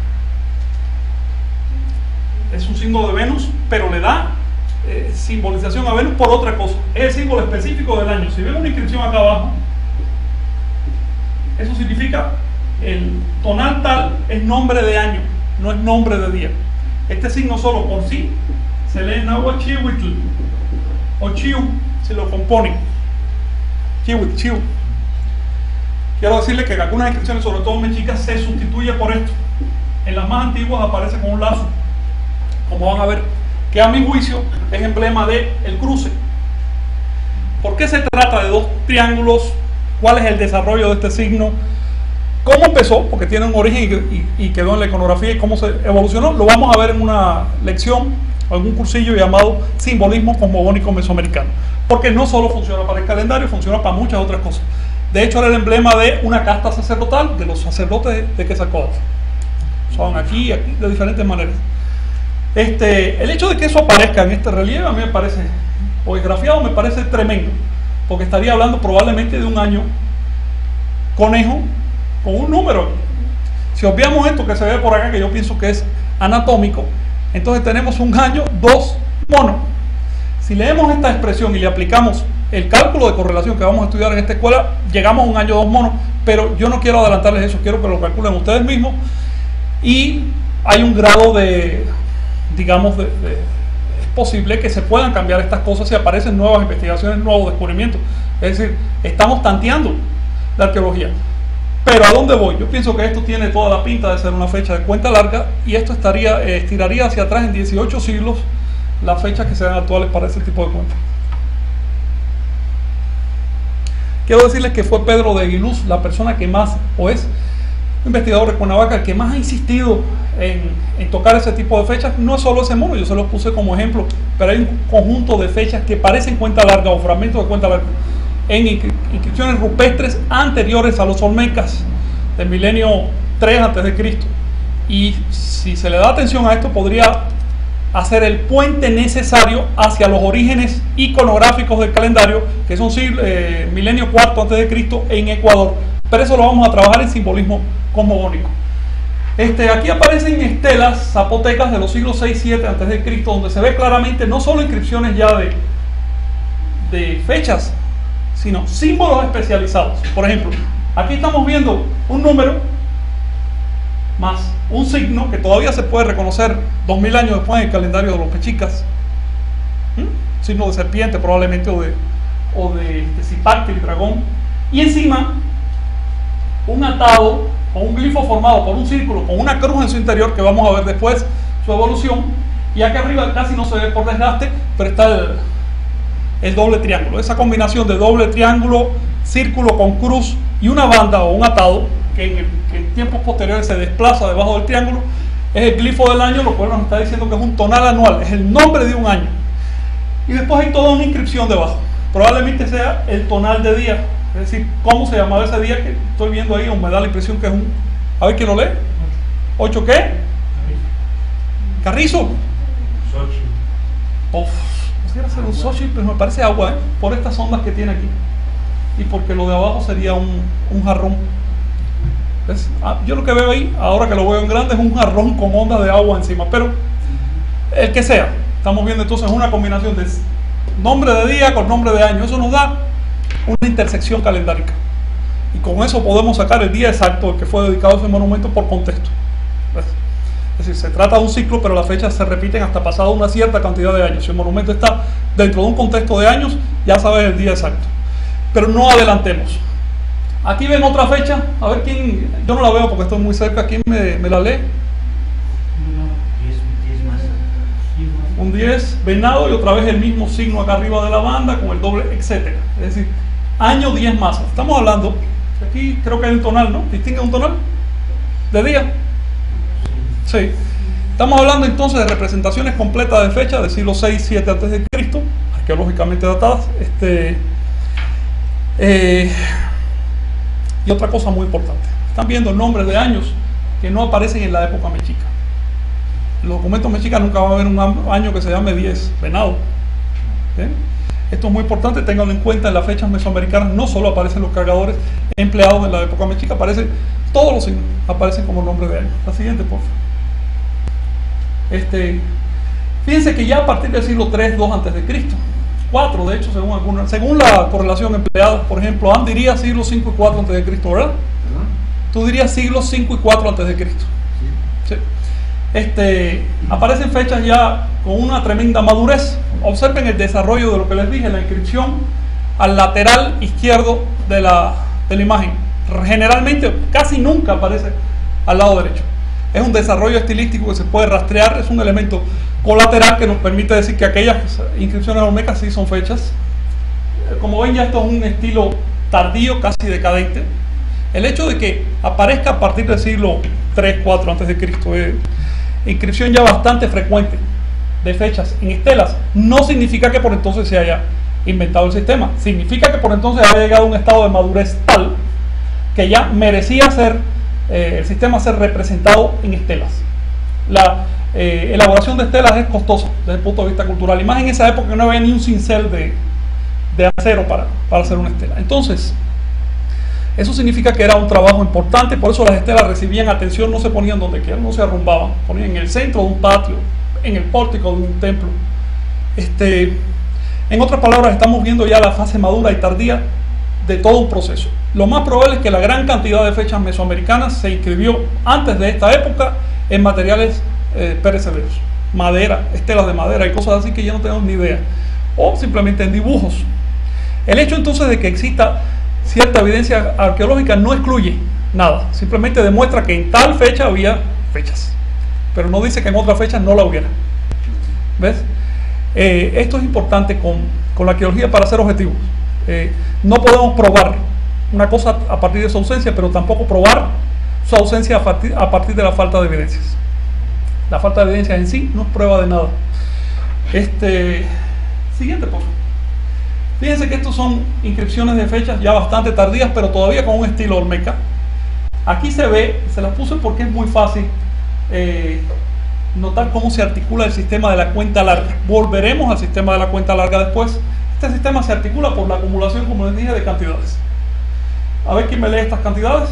Speaker 1: Es un signo de Venus, pero le da simbolización a Venus por otra cosa. Es el símbolo específico del año. Si ven una inscripción acá abajo, eso significa el tonal tal es nombre de año, no es nombre de día. Este signo solo por sí se lee en náhuatl Chihuitl o Chiu, si lo componen. Chihuitl, Chiu. Quiero decirle que en algunas inscripciones, sobre todo mexicas, se sustituye por esto. En las más antiguas aparece con un lazo, como van a ver, que a mi juicio es emblema del cruce. ¿Por qué se trata de dos triángulos? ¿Cuál es el desarrollo de este signo? ¿Cómo empezó? Porque tiene un origen y quedó en la iconografía, y cómo se evolucionó. Lo vamos a ver en una lección o en un cursillo llamado Simbolismo Cosmogónico Mesoamericano. Porque no solo funciona para el calendario, funciona para muchas otras cosas. De hecho, era el emblema de una casta sacerdotal, de los sacerdotes de Quetzalcóatl. Son aquí, de diferentes maneras. El hecho de que eso aparezca en este relieve a mí me parece, o esgrafiado, me parece tremendo, porque estaría hablando probablemente de un año conejo con un número. Si obviamos esto que se ve por acá, que yo pienso que es anatómico, entonces tenemos un año 2 mono. Si leemos esta expresión y le aplicamos el cálculo de correlación que vamos a estudiar en esta escuela, llegamos a un año 2 mono, pero yo no quiero adelantarles eso, quiero que lo calculen ustedes mismos. Y hay un grado de, digamos, es posible que se puedan cambiar estas cosas si aparecen nuevas investigaciones, nuevos descubrimientos. Es decir, estamos tanteando la arqueología. Pero ¿a dónde voy? Yo pienso que esto tiene toda la pinta de ser una fecha de cuenta larga, y esto estiraría hacia atrás en 18 siglos las fechas que sean actuales para ese tipo de cuentas. Quiero decirles que fue Pedro de Aguiluz la persona que más, o es investigador de Cuernavaca, el que más ha insistido en tocar ese tipo de fechas. No es solo ese mono, yo se los puse como ejemplo, pero hay un conjunto de fechas que parecen cuenta larga o fragmentos de cuenta larga en inscripciones rupestres anteriores a los olmecas del milenio 3 a.C. Y si se le da atención a esto, podría hacer el puente necesario hacia los orígenes iconográficos del calendario, que son milenio 4 a.C. en Ecuador. Pero eso lo vamos a trabajar en simbolismo cosmogónico. Aquí aparecen estelas zapotecas de los siglos 6-7 a.C., donde se ve claramente no solo inscripciones ya de fechas, sino símbolos especializados. Por ejemplo, aquí estamos viendo un número más un signo que todavía se puede reconocer 2000 años después en el calendario de los mexicas. Signo de serpiente probablemente, o de Zipácteri, dragón. Y encima un atado o un glifo formado por un círculo con una cruz en su interior, que vamos a ver después su evolución. Y aquí arriba casi no se ve por desgaste, pero está el doble triángulo. Esa combinación de doble triángulo, círculo con cruz y una banda o un atado que en tiempos posteriores se desplaza debajo del triángulo, es el glifo del año, lo cual nos está diciendo que es un tonal anual, es el nombre de un año. Y después hay toda una inscripción debajo, probablemente sea el tonal de día, es decir, cómo se llamaba ese día, que estoy viendo ahí, o me da la impresión que es un, a ver quién lo lee, ¿8 qué? ¿Carrizo? Quisiera hacer un Xochitl, pero me parece agua, por estas ondas que tiene aquí, y porque lo de abajo sería un jarrón. ¿Ves? Yo lo que veo ahí, ahora que lo veo en grande, es un jarrón con ondas de agua encima, pero el que sea. Estamos viendo entonces una combinación de nombre de día con nombre de año. Eso nos da una intersección calendárica. Y con eso podemos sacar el día exacto del que fue dedicado ese monumento por contexto. ¿Ves? Es decir, se trata de un ciclo, pero las fechas se repiten hasta pasado una cierta cantidad de años. Si el monumento está dentro de un contexto de años, ya sabes el día exacto. Pero no adelantemos. Aquí ven otra fecha. A ver quién, yo no la veo porque estoy muy cerca. ¿Quién me la lee? Un 10, venado, y otra vez el mismo signo acá arriba de la banda con el doble, etcétera. Es decir, año 10 masas. Estamos hablando, aquí creo que hay un tonal, ¿no? ¿Distingue un tonal? ¿De día? Sí. Estamos hablando entonces de representaciones completas de fecha del siglo 6-7 a.C., arqueológicamente datadas. Y otra cosa muy importante. Están viendo nombres de años que no aparecen en la época mexica. En los documentos mexicas nunca va a haber un año que se llame 10 venado. ¿Sí? Esto es muy importante, ténganlo en cuenta. En las fechas mesoamericanas no solo aparecen los cargadores empleados en la época mexica, aparecen todos los signos, aparecen como nombre de año. La siguiente, por favor. Fíjense que ya a partir del siglo 3-2 a.C., 4 de hecho, según la correlación empleada, por ejemplo, Ann diría siglo 5 y 4 a.C., ¿verdad? Tú dirías siglos 5 y 4 a.C. Sí. Aparecen fechas ya con una tremenda madurez. Observen el desarrollo de lo que les dije, la inscripción al lateral izquierdo de la imagen. Generalmente, casi nunca aparece al lado derecho. Es un desarrollo estilístico que se puede rastrear, es un elemento colateral que nos permite decir que aquellas inscripciones olmecas sí son fechas. Como ven, ya esto es un estilo tardío, casi decadente. El hecho de que aparezca a partir del siglo 3-4 a.C., inscripción ya bastante frecuente de fechas en estelas, no significa que por entonces se haya inventado el sistema. Significa que por entonces haya llegado a un estado de madurez tal que ya merecía el sistema ser representado en estelas. La elaboración de estelas es costosa desde el punto de vista cultural, y más en esa época que no había ni un cincel de acero para hacer una estela. Entonces, eso significa que era un trabajo importante. Por eso las estelas recibían atención, no se ponían donde quieran, no se arrumbaban, ponían en el centro de un patio, en el pórtico de un templo. En otras palabras, estamos viendo ya la fase madura y tardía de todo un proceso. Lo más probable es que la gran cantidad de fechas mesoamericanas se inscribió antes de esta época en materiales perecederos, madera, estelas de madera y cosas así que ya no tenemos ni idea, o simplemente en dibujos. El hecho entonces de que exista cierta evidencia arqueológica no excluye nada, simplemente demuestra que en tal fecha había fechas, pero no dice que en otras fechas no la hubiera. ¿Ves? Esto es importante con la arqueología para ser objetivos. No podemos probar una cosa a partir de su ausencia, pero tampoco probar su ausencia a partir de la falta de evidencias. La falta de evidencias en sí no es prueba de nada. Siguiente, por favor. Fíjense que estos son inscripciones de fechas ya bastante tardías, pero todavía con un estilo olmeca. Aquí se ve, se las puse porque es muy fácil notar cómo se articula el sistema de la cuenta larga. Volveremos al sistema de la cuenta larga después. Este sistema se articula por la acumulación, como les dije, de cantidades. A ver quién me lee estas cantidades.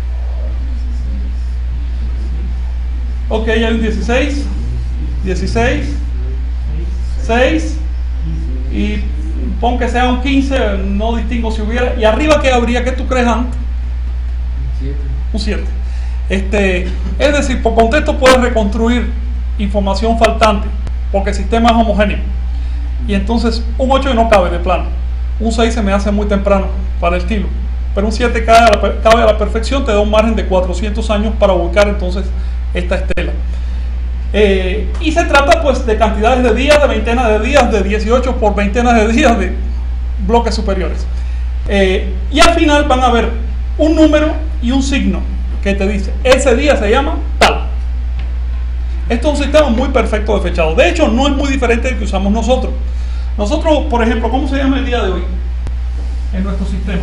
Speaker 1: Ok, hay un 16, 16, 6 y pon que sea un 15, no distingo si hubiera. Y arriba, ¿qué habría? ¿Qué tú crees, Ant? Un 7. Es decir, por contexto puedes reconstruir información faltante porque el sistema es homogéneo. Y entonces un 8 no cabe de plano. Un 6 se me hace muy temprano para el estilo. Pero un 7 cabe a la perfección, te da un margen de 400 años para ubicar entonces esta estela. Y se trata pues de cantidades de días, de veintenas de días, de 18 por veintenas de días de bloques superiores. Y al final van a ver un número y un signo que te dice, ese día se llama tal. Esto es un sistema muy perfecto de fechado. De hecho, no es muy diferente del que usamos nosotros. Nosotros, por ejemplo, ¿cómo se llama el día de hoy en nuestro sistema?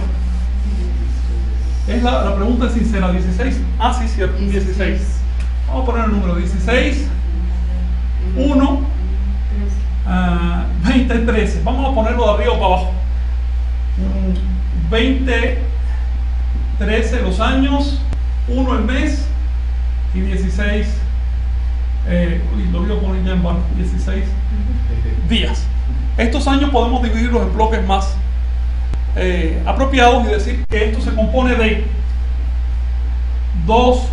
Speaker 1: Es la pregunta sincera. 16. Ah, sí, cierto, 16. Vamos a poner el número 16, 1, 20, 13. Vamos a ponerlo de arriba para abajo. 20, 13 los años, 1 el mes y 16. Lo voy a poner ya en bajo. 16 días. Estos años podemos dividirlos en bloques más apropiados y decir que esto se compone de dos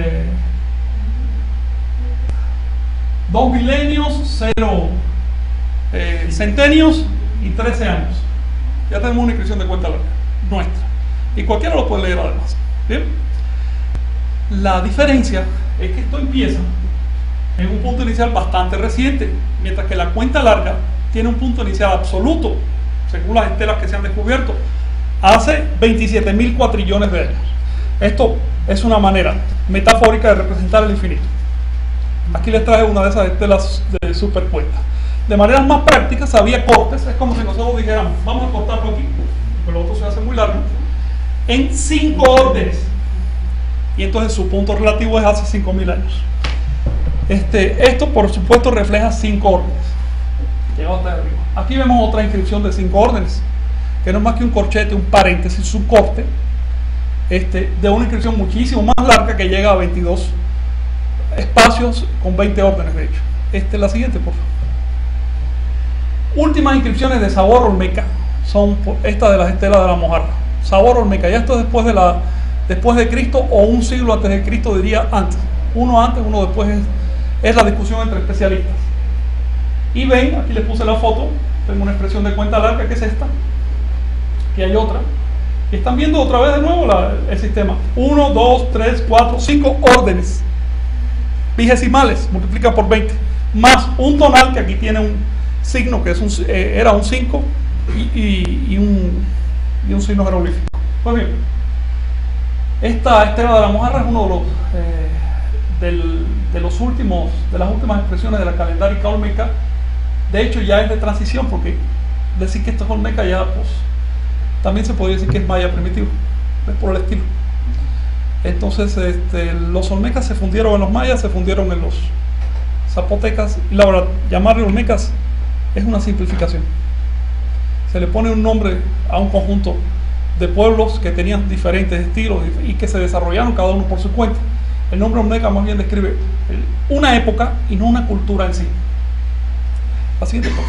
Speaker 1: milenios, 0 centenios y 13 años. Ya tenemos una inscripción de cuenta larga nuestra y cualquiera lo puede leer además. Bien, la diferencia es que esto empieza en un punto inicial bastante reciente, mientras que la cuenta larga tiene un punto inicial absoluto, según las estelas que se han descubierto, hace 27.000 cuatrillones de años. Esto es una manera metafórica de representar el infinito. Aquí les traje una de esas estelas superpuestas. De maneras más prácticas había cortes, es como si nosotros dijéramos, vamos a cortarlo aquí, porque lo otro se hace muy largo, en 5 órdenes. Y entonces su punto relativo es hace 5.000 años. Esto por supuesto refleja 5 órdenes. Llegado hasta arriba. Aquí vemos otra inscripción de 5 órdenes, que no es más que un corchete, un paréntesis, un corte, de una inscripción muchísimo más larga que llega a 22 espacios con 20 órdenes de hecho. La siguiente, por favor. Últimas inscripciones de sabor olmeca son estas de las estelas de la Mojarra. Sabor olmeca, ya esto es después de Cristo o un siglo antes de Cristo, diría antes. Uno antes, uno después es la discusión entre especialistas. Y ven, aquí les puse la foto, tengo una expresión de cuenta larga que es esta, que hay otra. Y están viendo otra vez de nuevo el sistema. 1, 2, 3, 4, 5 órdenes vigesimales, multiplica por 20, más un tonal que aquí tiene un signo que era un 5 y un signo jeroglífico. Pues bien, esta estela de la Mojarra es uno de las últimas expresiones de la calendárica olmeca. De hecho ya es de transición, porque decir que esto es olmeca ya pues también se podría decir que es maya primitivo, es por el estilo. Entonces los olmecas se fundieron en los mayas, se fundieron en los zapotecas, y la verdad, llamarle olmecas es una simplificación. Se le pone un nombre a un conjunto de pueblos que tenían diferentes estilos y que se desarrollaron cada uno por su cuenta. El nombre olmeca más bien describe una época y no una cultura en sí. La siguiente cosa.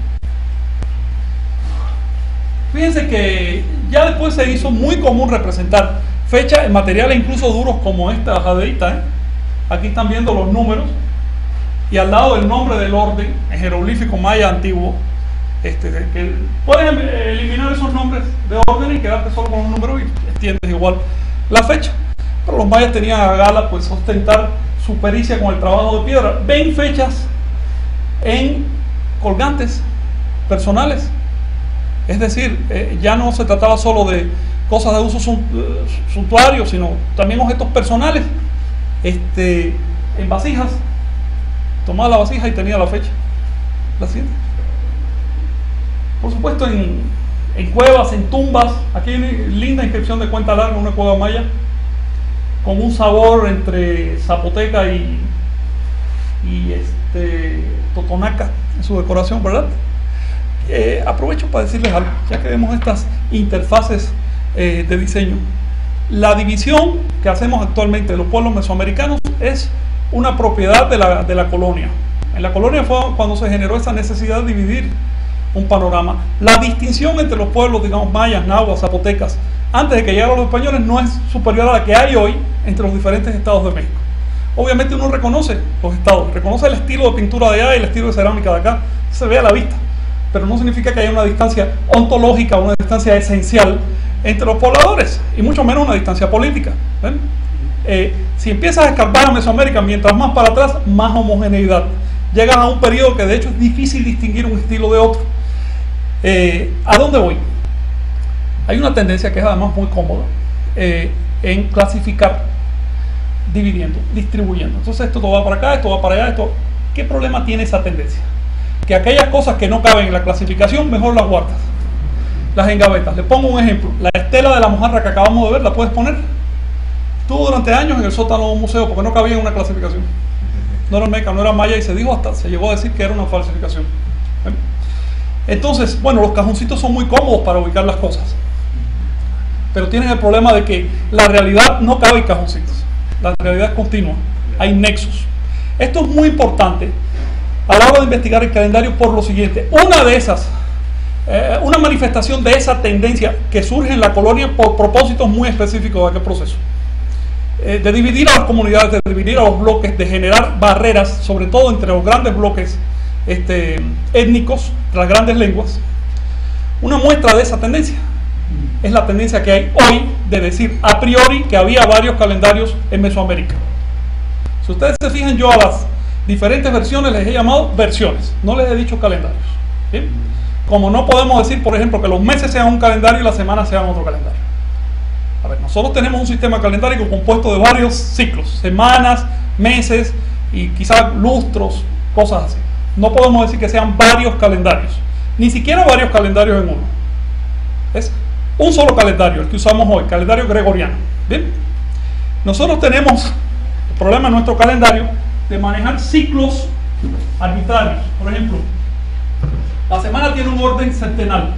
Speaker 1: Fíjense que ya después se hizo muy común representar fechas en materiales incluso duros como esta jadeíta. Aquí están viendo los números y al lado del nombre del orden en jeroglífico maya antiguo. Que puedes eliminar esos nombres de orden y quedarte solo con un número y extiendes igual la fecha. Pero los mayas tenían a gala pues ostentar su pericia con el trabajo de piedra. Ven fechas en colgantes personales. Es decir, ya no se trataba solo de cosas de uso suntuario, sino también objetos personales. En vasijas, tomaba la vasija y tenía la fecha. La siguiente. Por supuesto, en cuevas, en tumbas. Aquí hay una linda inscripción de cuenta larga, una cueva maya, con un sabor entre zapoteca y totonaca en su decoración, ¿verdad? Aprovecho para decirles algo, ya que vemos estas interfaces de diseño. La división que hacemos actualmente de los pueblos mesoamericanos es una propiedad de la colonia. En la colonia fue cuando se generó esa necesidad de dividir un panorama. La distinción entre los pueblos, digamos, mayas, nahuas, zapotecas, antes de que llegaran los españoles, no es superior a la que hay hoy entre los diferentes estados de México. Obviamente uno reconoce los estados, reconoce el estilo de pintura de allá y el estilo de cerámica de acá, se ve a la vista, pero no significa que haya una distancia ontológica, una distancia esencial entre los pobladores, y mucho menos una distancia política. Si empiezas a escarbar a Mesoamérica, mientras más para atrás, más homogeneidad. Llegas a un periodo que de hecho es difícil distinguir un estilo de otro. ¿A dónde voy? Hay una tendencia que es además muy cómoda en clasificar, dividiendo, distribuyendo. Entonces esto va para acá, esto va para allá, esto. ¿Qué problema tiene esa tendencia? Que aquellas cosas que no caben en la clasificación, mejor las guardas, las engavetas. Le pongo un ejemplo. La estela de la Mojarra que acabamos de ver, ¿la puedes poner? Estuvo durante años en el sótano de un museo porque no cabía en una clasificación. No era olmeca, no era maya, y se llegó a decir que era una falsificación. Entonces, bueno, los cajoncitos son muy cómodos para ubicar las cosas, pero tienen el problema de que la realidad no cabe en cajoncitos. La realidad es continua, hay nexos. Esto es muy importante a la hora de investigar el calendario por lo siguiente. Una manifestación de esa tendencia que surge en la colonia por propósitos muy específicos de aquel proceso. De dividir a las comunidades, de dividir a los bloques, de generar barreras, sobre todo entre los grandes bloques étnicos, las grandes lenguas. Una muestra de esa tendencia es la tendencia que hay hoy de decir a priori que había varios calendarios en Mesoamérica. Si ustedes se fijan, yo a las diferentes versiones les he llamado versiones, no les he dicho calendarios. ¿Bien? Como no podemos decir, por ejemplo, que los meses sean un calendario y las semanas sean otro calendario. A ver, nosotros tenemos un sistema calendárico compuesto de varios ciclos, semanas, meses y quizás lustros, cosas así. No podemos decir que sean varios calendarios, ni siquiera varios calendarios en uno. Es un solo calendario, el que usamos hoy, calendario gregoriano. ¿Bien? Nosotros tenemos el problema en nuestro calendario de manejar ciclos arbitrarios. Por ejemplo, la semana tiene un orden centenal.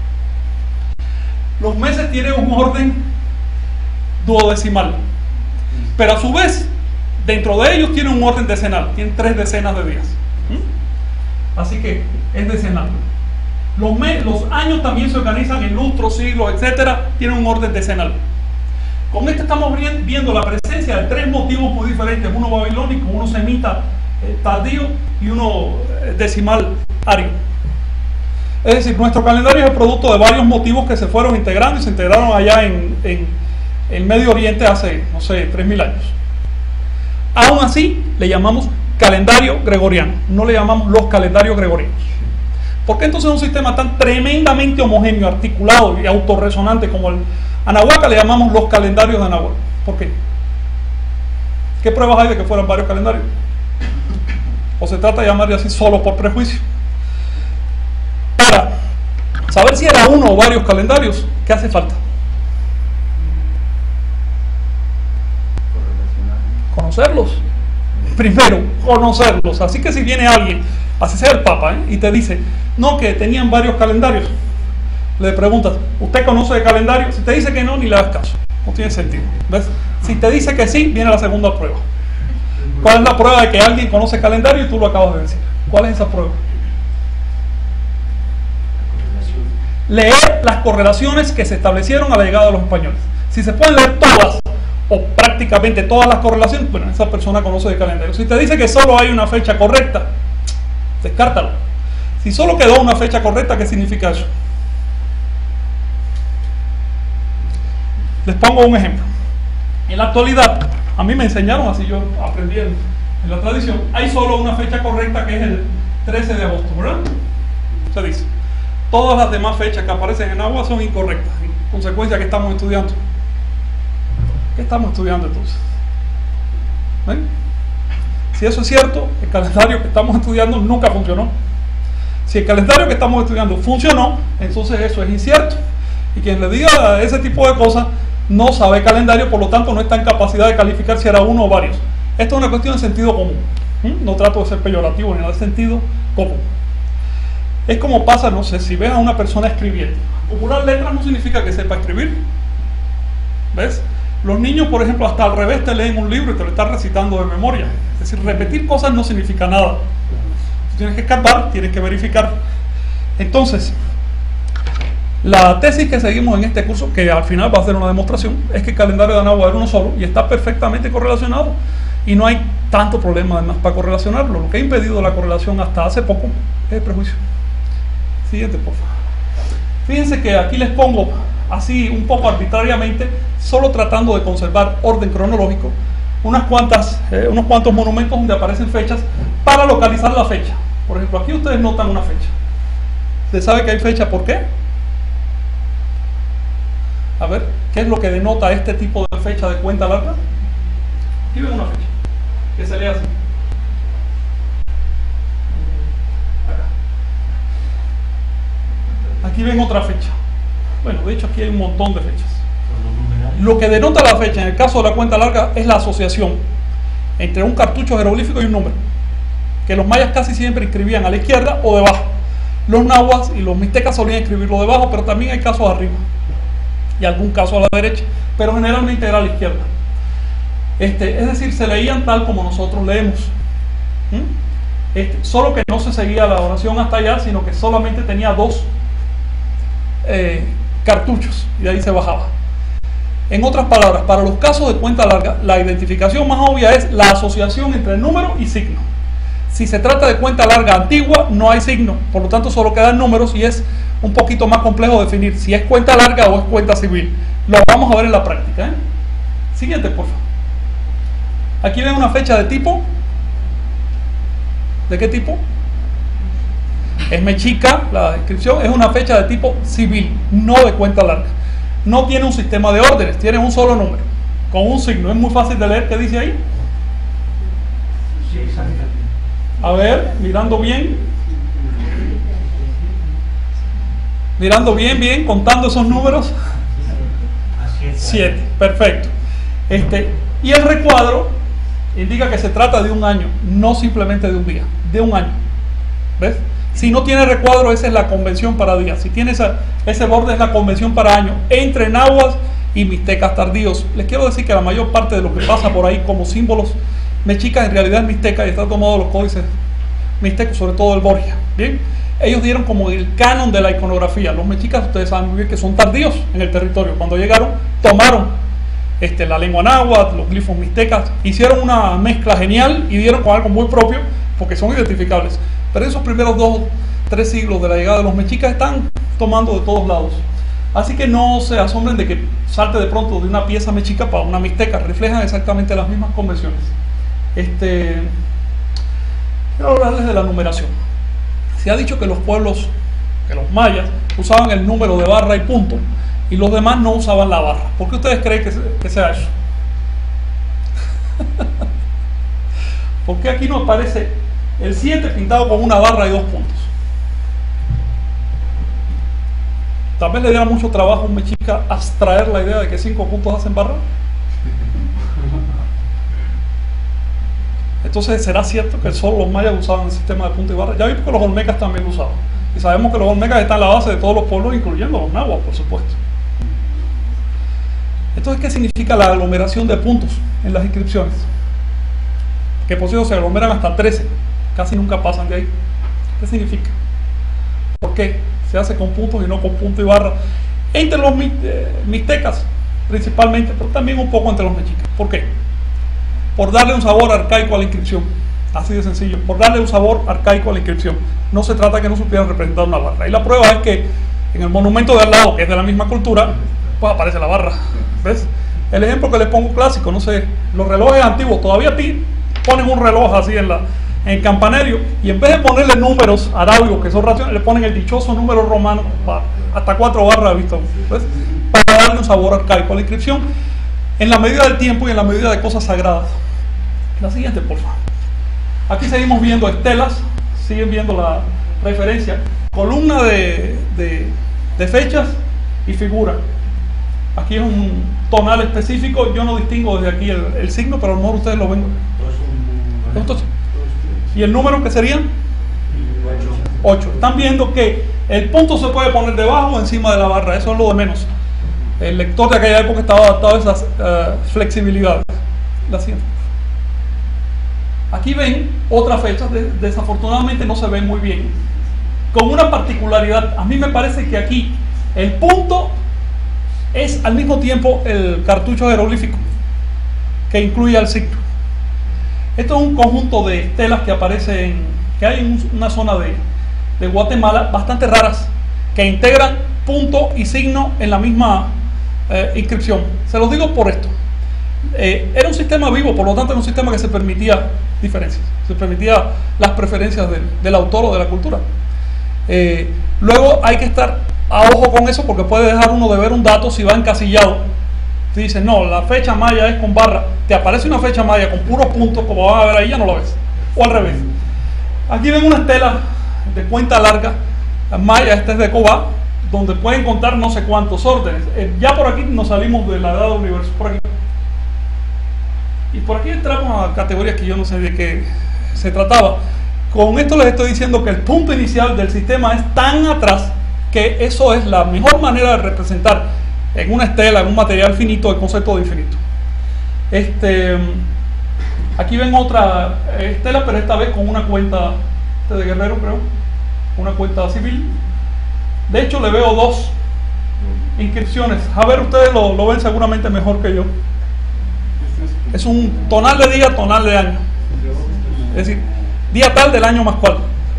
Speaker 1: Los meses tienen un orden duodecimal. Pero a su vez, dentro de ellos tienen un orden decenal. Tienen 3 decenas de días. Así que es decenal. Los años también se organizan en lustros, siglos, etcétera. Tienen un orden decenal. Con esto estamos viendo la presencia de 3 motivos muy diferentes. Uno babilónico, uno semita tardío y uno decimal ario. Es decir, nuestro calendario es el producto de varios motivos que se fueron integrando y se integraron allá en Medio Oriente hace, no sé, 3000 años. Aún así, le llamamos calendario gregoriano, no le llamamos los calendarios gregorianos. ¿Por qué entonces un sistema tan tremendamente homogéneo, articulado y autorresonante como el Anahuac le llamamos los calendarios de Anahuac? ¿Por qué? ¿Qué pruebas hay de que fueran varios calendarios? ¿O se trata de llamarle así solo por prejuicio? Para saber si era uno o varios calendarios, ¿qué hace falta? Conocerlos. Primero, conocerlos. Así que si viene alguien, así sea el Papa, y te dice, no, que tenían varios calendarios, le preguntas, ¿usted conoce de calendario? Si te dice que no, ni le das caso. No tiene sentido. ¿Ves? Si te dice que sí, viene la segunda prueba. ¿Cuál es la prueba de que alguien conoce calendario y tú lo acabas de decir? ¿Cuál es esa prueba? Leer las correlaciones que se establecieron a la llegada de los españoles. Si se pueden leer todas o prácticamente todas las correlaciones, bueno, esa persona conoce de calendario. Si te dice que solo hay una fecha correcta, descártalo. Si solo quedó una fecha correcta, ¿qué significa eso? Les pongo un ejemplo. En la actualidad, a mí me enseñaron, así yo aprendí en la tradición, hay solo una fecha correcta que es el 13 de agosto, ¿verdad? Se dice. Todas las demás fechas que aparecen en agua son incorrectas. En consecuencia, ¿qué estamos estudiando? ¿Qué estamos estudiando entonces? ¿Ven? Si eso es cierto, el calendario que estamos estudiando nunca funcionó. Si el calendario que estamos estudiando funcionó, entonces eso es incierto. Y quien le diga ese tipo de cosas no sabe calendario, por lo tanto no está en capacidad de calificar si era uno o varios. Esto es una cuestión de sentido común. No trato de ser peyorativo ni nada, de sentido común. Es como pasa, no sé, si ves a una persona escribiendo. Acumular letras no significa que sepa escribir. ¿Ves? Los niños, por ejemplo, hasta al revés te leen un libro y te lo están recitando de memoria. Es decir, repetir cosas no significa nada. Tienes que escarbar, tienes que verificar. Entonces, la tesis que seguimos en este curso, que al final va a ser una demostración, es que el calendario de Anahuac era uno solo y está perfectamente correlacionado. Y no hay tanto problema además para correlacionarlo. Lo que ha impedido la correlación hasta hace poco es el prejuicio. Siguiente, por favor. Fíjense que aquí les pongo así un poco arbitrariamente, solo tratando de conservar orden cronológico, unos cuantos monumentos donde aparecen fechas para localizar la fecha. Por ejemplo, aquí ustedes notan una fecha. ¿Usted sabe que hay fecha? ¿Por qué? A ver, ¿qué es lo que denota este tipo de fecha de cuenta larga? Aquí ven una fecha que se lee así. Aquí ven otra fecha. Bueno, de hecho aquí hay un montón de fechas. Lo que denota la fecha en el caso de la cuenta larga es la asociación entre un cartucho jeroglífico y un número, que los mayas casi siempre escribían a la izquierda o debajo. Los nahuas y los mixtecas solían escribirlo debajo, pero también hay casos arriba y algún caso a la derecha, pero generalmente era a la izquierda. Es decir, se leían tal como nosotros leemos. solo que no se seguía la oración hasta allá, sino que solamente tenía 2 cartuchos y de ahí se bajaba. En otras palabras, para los casos de cuenta larga, la identificación más obvia es la asociación entre número y signo. Si se trata de cuenta larga antigua, no hay signo, por lo tanto solo quedan números y es un poquito más complejo definir si es cuenta larga o es cuenta civil. Lo vamos a ver en la práctica, ¿eh? Siguiente, por favor. Aquí ven una fecha de tipo. ¿De qué tipo? Es mexica, la inscripción es una fecha de tipo civil, no de cuenta larga. No tiene un sistema de órdenes, tiene un solo número, con un signo. Es muy fácil de leer. ¿Qué dice ahí? A ver, mirando bien. Mirando bien, contando esos números. 7, perfecto. Y el recuadro indica que se trata de un año, no simplemente de un día, de un año. ¿Ves? Si no tiene recuadro, esa es la convención para días. Si tiene ese borde, es la convención para año, entre náhuatl y mixtecas tardíos. Les quiero decir que la mayor parte de lo que pasa por ahí como símbolos mexicas en realidad es mixteca y está tomado de los códices mixtecos, sobre todo el Borgia. Bien, ellos dieron como el canon de la iconografía. Los mexicas, ustedes saben muy bien que son tardíos en el territorio. Cuando llegaron, tomaron la lengua náhuatl, los glifos mixtecas, hicieron una mezcla genial y dieron con algo muy propio porque son identificables. Pero esos primeros 2, 3 siglos de la llegada de los mexicas están tomando de todos lados. Así que no se asombren de que salte de pronto de una pieza mexica para una mixteca. Reflejan exactamente las mismas convenciones. Quiero hablarles de la numeración. Se ha dicho que los pueblos, que los mayas, usaban el número de barra y punto, y los demás no usaban la barra. ¿Por qué ustedes creen que sea eso? ¿Por qué aquí no aparece el 7 pintado con una barra y 2 puntos? Tal vez le diera mucho trabajo a un mexica abstraer la idea de que 5 puntos hacen barra. Entonces, ¿será cierto que solo los mayas usaban el sistema de punto y barra? Ya vimos que los olmecas también lo usaban. Y sabemos que los olmecas están en la base de todos los pueblos, incluyendo los náhuatl, por supuesto. Entonces, ¿qué significa la aglomeración de puntos en las inscripciones? Que por cierto se aglomeran hasta 13. Casi nunca pasan de ahí. ¿Qué significa? ¿Por qué se hace con puntos y no con punto y barra? Entre los mixtecas, principalmente, pero también un poco entre los mexicas. ¿Por qué? Por darle un sabor arcaico a la inscripción. Así de sencillo. Por darle un sabor arcaico a la inscripción. No se trata que no supieran representar una barra. Y la prueba es que en el monumento de al lado, que es de la misma cultura, pues aparece la barra. ¿Ves? El ejemplo que les pongo clásico, no sé, los relojes antiguos todavía ponen un reloj así en el campanario, y en vez de ponerle números arábigos que son racionales, le ponen el dichoso número romano hasta 4 barras, ¿visto? ¿Ves? Para darle un sabor arcaico a la inscripción en la medida del tiempo y en la medida de cosas sagradas. La siguiente, por favor. Aquí seguimos viendo estelas, siguen viendo la referencia, columna de fechas y figura. Aquí es un tonal específico, yo no distingo desde aquí el signo, pero a lo mejor ustedes lo ven. Entonces, ¿y el número que sería? 8. Están viendo que el punto se puede poner debajo o encima de la barra, eso es lo de menos. El lector de aquella época estaba adaptado a esas flexibilidades. La siguiente. Aquí ven otras fechas, desafortunadamente no se ven muy bien, con una particularidad. A mí me parece que aquí el punto es al mismo tiempo el cartucho jeroglífico que incluye al signo. Esto es un conjunto de estelas que aparecen, que hay en una zona de Guatemala, bastante raras, que integran punto y signo en la misma inscripción. Se los digo por esto. Era un sistema vivo, por lo tanto era un sistema que se permitía diferencias, se permitía las preferencias del autor o de la cultura. Luego hay que estar a ojo con eso, porque puede dejar uno de ver un dato si va encasillado. Si dices, no, la fecha maya es con barra, te aparece una fecha maya con puros puntos, como vas a ver ahí, ya no lo ves. O al revés. Aquí ven una estela de cuenta larga, maya, esta es de Cobá, donde pueden contar no sé cuántos órdenes. Ya por aquí nos salimos de la edad del universo, por aquí. Y por aquí entramos a categorías que yo no sé de qué se trataba. Con esto les estoy diciendo que el punto inicial del sistema es tan atrás que eso es la mejor manera de representar en una estela, en un material finito, el concepto de infinito. Aquí ven otra estela, pero esta vez con una cuenta de guerrero, creo, una cuenta civil. De hecho, le veo dos inscripciones. A ver, ustedes lo ven seguramente mejor que yo. Es un tonal de día, tonal de año. Es decir, día tal del año más cual.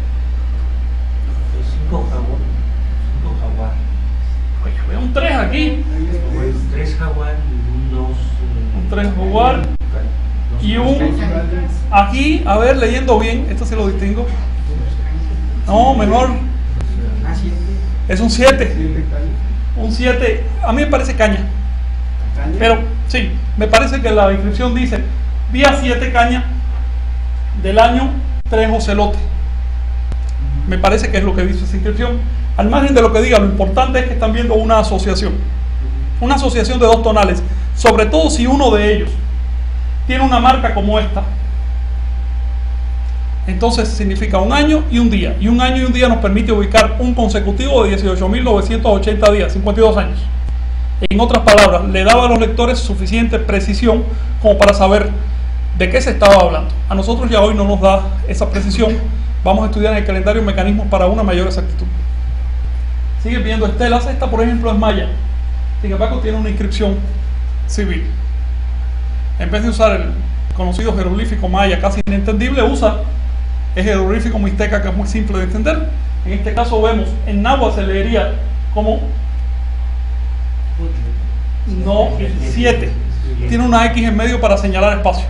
Speaker 4: 5 jaguar.
Speaker 1: Oye, veo un 3 aquí.
Speaker 4: 3 jaguar y
Speaker 1: un 3 jaguar. Y un... Aquí, a ver, leyendo bien, esto sí lo distingo. No, mejor. Es un 7. Un 7. A mí me parece caña. Pero, sí, me parece que la inscripción dice día 7 caña del año 3 ocelote. Me parece que es lo que dice esa inscripción. Al margen de lo que diga, lo importante es que están viendo una asociación. Una asociación de dos tonales. Sobre todo si uno de ellos tiene una marca como esta. Entonces significa un año y un día. Y un año y un día nos permite ubicar un consecutivo de 18.980 días, 52 años. En otras palabras, le daba a los lectores suficiente precisión como para saber de qué se estaba hablando. A nosotros ya hoy no nos da esa precisión. Vamos a estudiar en el calendario mecanismos para una mayor exactitud. Siguen viendo estelas. Esta, por ejemplo, es maya. Sin embargo, tiene una inscripción civil. En vez de usar el conocido jeroglífico maya casi inentendible, usa el jeroglífico mixteca, que es muy simple de entender. En este caso vemos, en náhuatl se leería como 7. Tiene una X en medio para señalar espacio.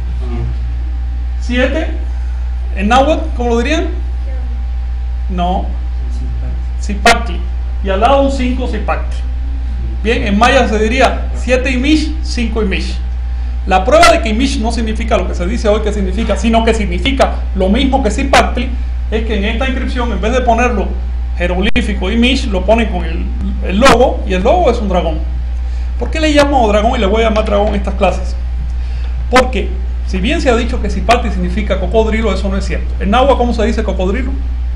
Speaker 1: 7 en náhuatl, ¿cómo lo dirían? No, Zipactli. Y al lado un 5, Zipactli. Bien, en maya se diría 7 Imish, 5 Imish. La prueba de que Imish no significa lo que se dice hoy que significa, sino que significa lo mismo que Zipactli, es que en esta inscripción, en vez de ponerlo jeroglífico Imish, lo ponen con el logo, y el logo es un dragón. ¿Por qué le llamo dragón y le voy a llamar dragón en estas clases? Porque, si bien se ha dicho que Zipactli significa cocodrilo, eso no es cierto. En náhuatl, ¿cómo se dice cocodrilo?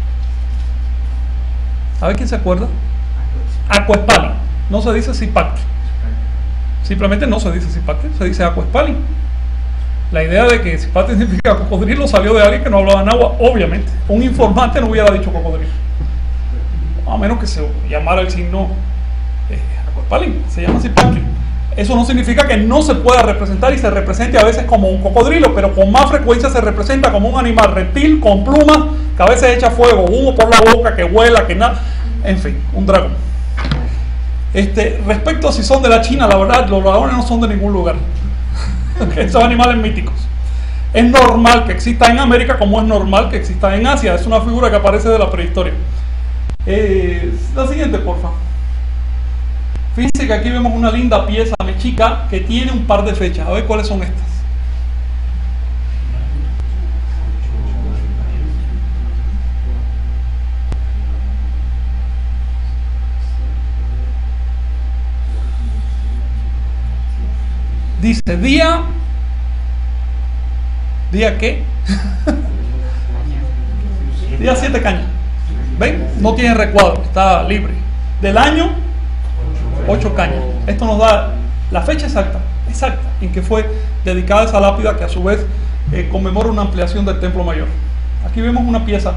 Speaker 1: A ver quién se acuerda. Acuespali. No se dice Zipactli. Simplemente no se dice Zipactli, se dice Acuespali. La idea de que Zipactli significa cocodrilo salió de alguien que no hablaba náhuatl, obviamente. Un informante no hubiera dicho cocodrilo. A menos que se llamara el signo Acuespali, se llama Zipactli. Eso no significa que no se pueda representar y se represente a veces como un cocodrilo, pero con más frecuencia se representa como un animal reptil con plumas, que a veces echa fuego, humo por la boca, que vuela, que nada, en fin, un dragón. Respecto a si son de la China, la verdad, los dragones no son de ningún lugar. Son animales míticos. Es normal que exista en América como es normal que exista en Asia. Es una figura que aparece de la prehistoria. La siguiente, porfa. Fíjense que aquí vemos una linda pieza mexica que tiene un par de fechas. A ver cuáles son estas. Dice ¿día qué? Día 7 caña. ¿Ven? No tiene recuadro, está libre. Del año 8 cañas. Esto nos da la fecha exacta en que fue dedicada esa lápida, que a su vez conmemora una ampliación del templo mayor. Aquí vemos una pieza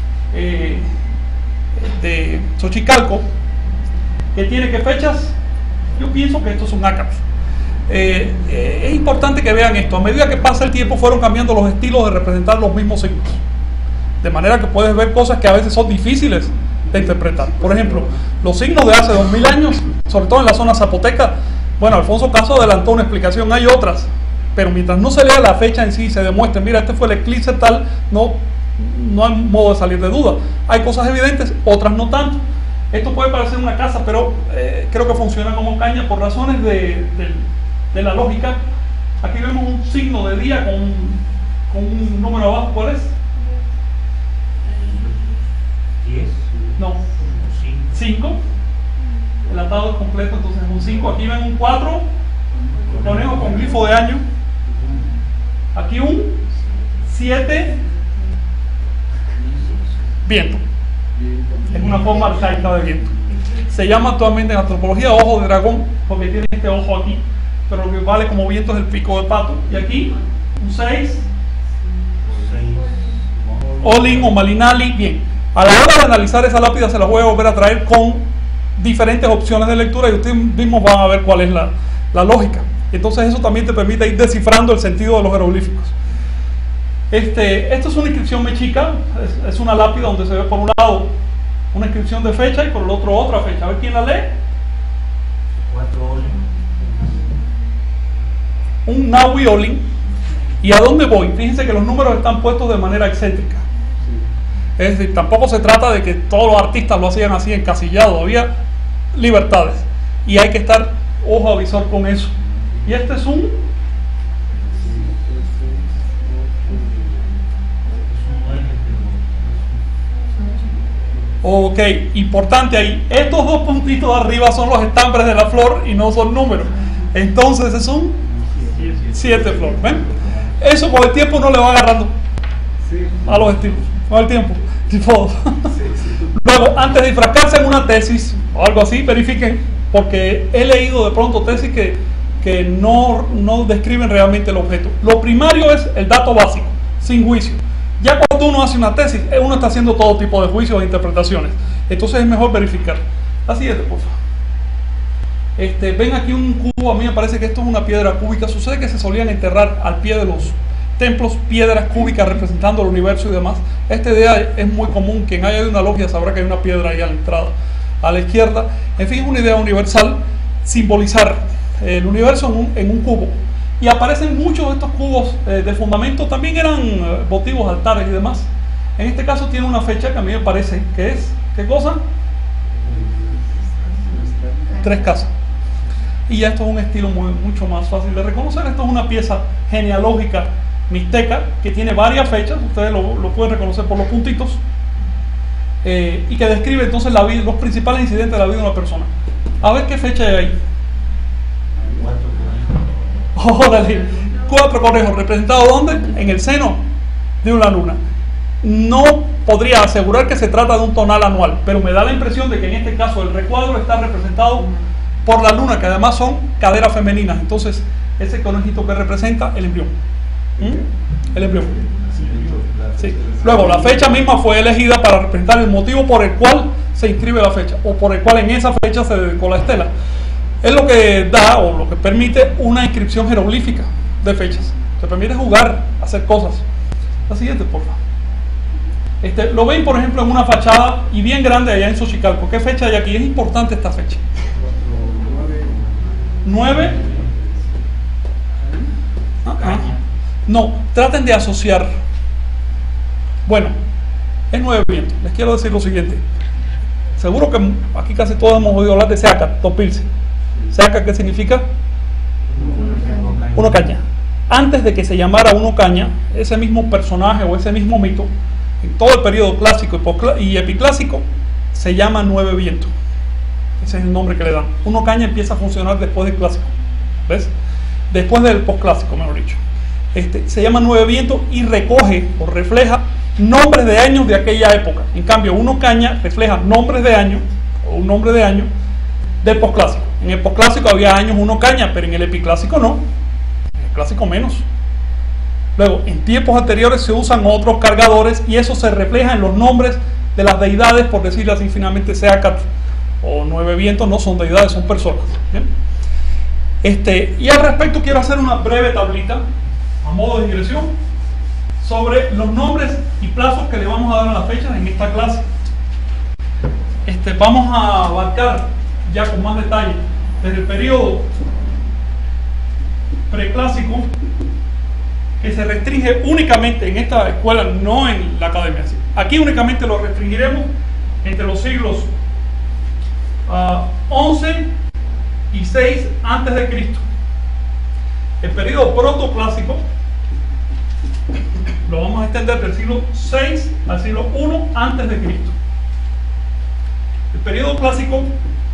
Speaker 1: de Xochicalco que tiene ¿qué fechas? Yo pienso que estos son ácaros. Es importante que vean esto. A medida que pasa el tiempo fueron cambiando los estilos de representar los mismos signos, de manera que puedes ver cosas que a veces son difíciles de interpretar. Por ejemplo, los signos de hace 2000 años, sobre todo en la zona zapoteca. Bueno, Alfonso Caso adelantó una explicación, hay otras, pero mientras no se lea la fecha en sí y se demuestre, mira, este fue el eclipse tal, no hay modo de salir de duda. Hay cosas evidentes, otras no tanto. Esto puede parecer una casa, pero creo que funciona como caña por razones de la lógica. Aquí vemos un signo de día con un número abajo. ¿Cuál es?
Speaker 4: 10.
Speaker 1: No, 5. El atado es completo, entonces es un 5. Aquí ven un 4, conejo con glifo de año. Aquí un 7, viento. Es una forma arcaica de viento. Se llama actualmente en antropología ojo de dragón, porque tiene este ojo aquí, pero lo que vale como viento es el pico de pato. Y aquí un 6,
Speaker 4: 6.
Speaker 1: Olin o Malinali. Bien, a la hora de analizar esa lápida se la voy a volver a traer con diferentes opciones de lectura y ustedes mismos van a ver cuál es la lógica. Entonces eso también te permite ir descifrando el sentido de los jeroglíficos. Esto es una inscripción mexica, es una lápida donde se ve por un lado una inscripción de fecha y por el otro otra fecha. A ver quién la lee.
Speaker 4: 4 Olin.
Speaker 1: Un Nahui Olin. ¿Y a dónde voy? Fíjense que los números están puestos de manera excéntrica. Es decir, tampoco se trata de que todos los artistas lo hacían así encasillado, había libertades. Y hay que estar ojo a visor con eso. Y este es un... Ok, importante ahí, estos dos puntitos de arriba son los estambres de la flor y no son números. Entonces es un 7 flor. ¿Ven? Eso con el tiempo no le va agarrando a los estilos, con el tiempo. Luego, antes de enfrascarse en una tesis o algo así, verifiquen, porque he leído de pronto tesis que no describen realmente el objeto. Lo primario es el dato básico, sin juicio. Ya cuando uno hace una tesis, uno está haciendo todo tipo de juicios e interpretaciones. Entonces es mejor verificar. Así es, por favor. Ven aquí un cubo, a mí me parece que esto es una piedra cúbica. Sucede que se solían enterrar al pie de los templos piedras cúbicas representando el universo y demás. Esta idea es muy común. Quien haya de una logia sabrá que hay una piedra ahí a la entrada, a la izquierda. En fin, es una idea universal, simbolizar el universo en un cubo. Y aparecen muchos de estos cubos de fundamento, también eran votivos, altares y demás. En este caso tiene una fecha que a mí me parece que es, ¿qué cosa? 3 casas. Y ya esto es un estilo mucho más fácil de reconocer. Esto es una pieza genealógica mixteca que tiene varias fechas, ustedes lo pueden reconocer por los puntitos, y que describe entonces la vida, los principales incidentes de la vida de una persona. A ver qué fecha hay ahí. 4 conejos, ¿representados dónde? En el seno de una luna. No podría asegurar que se trata de un tonal anual, pero me da la impresión de que en este caso el recuadro está representado por la luna, que además son caderas femeninas. Entonces, ese conejito que representa el embrión. El embrión. Sí. Luego, la fecha misma fue elegida para representar el motivo por el cual se inscribe la fecha, o por el cual en esa fecha se dedicó la estela. Es lo que da, o lo que permite, una inscripción jeroglífica de fechas. Te permite jugar, hacer cosas. La siguiente, por favor. Lo ven, por ejemplo, en una fachada y bien grande allá en Xochicalco. ¿Qué fecha hay aquí? Es importante esta fecha. 9. No, traten de asociar. Bueno, es 9 vientos. Les quiero decir lo siguiente. Seguro que aquí casi todos hemos oído hablar de Seacat, Topilce. ¿Seacat qué significa? Uno caña. Antes de que se llamara Uno caña, ese mismo personaje o ese mismo mito, en todo el periodo clásico y epiclásico, se llama 9 vientos. Ese es el nombre que le dan. Uno caña empieza a funcionar después del clásico. ¿Ves? Después del posclásico, mejor dicho. Se llama 9 vientos y recoge o refleja nombres de años de aquella época. En cambio, Uno caña refleja nombres de años, o un nombre de año del posclásico. En el posclásico había años Uno caña, pero en el epiclásico no. En el clásico menos. Luego, en tiempos anteriores se usan otros cargadores y eso se refleja en los nombres de las deidades, por decirlo así. Finalmente, Seacat o 9 vientos no son deidades, son personas. ¿Bien? Y al respecto quiero hacer una breve tablita a modo de digresión sobre los nombres y plazos que le vamos a dar a las fechas en esta clase. Vamos a abarcar ya con más detalle desde el periodo preclásico, que se restringe únicamente en esta escuela, no en la academia. Aquí únicamente lo restringiremos entre los siglos 11 y 6 antes de Cristo. El periodo protoclásico lo vamos a extender del siglo 6 al siglo 1 antes de Cristo. El periodo clásico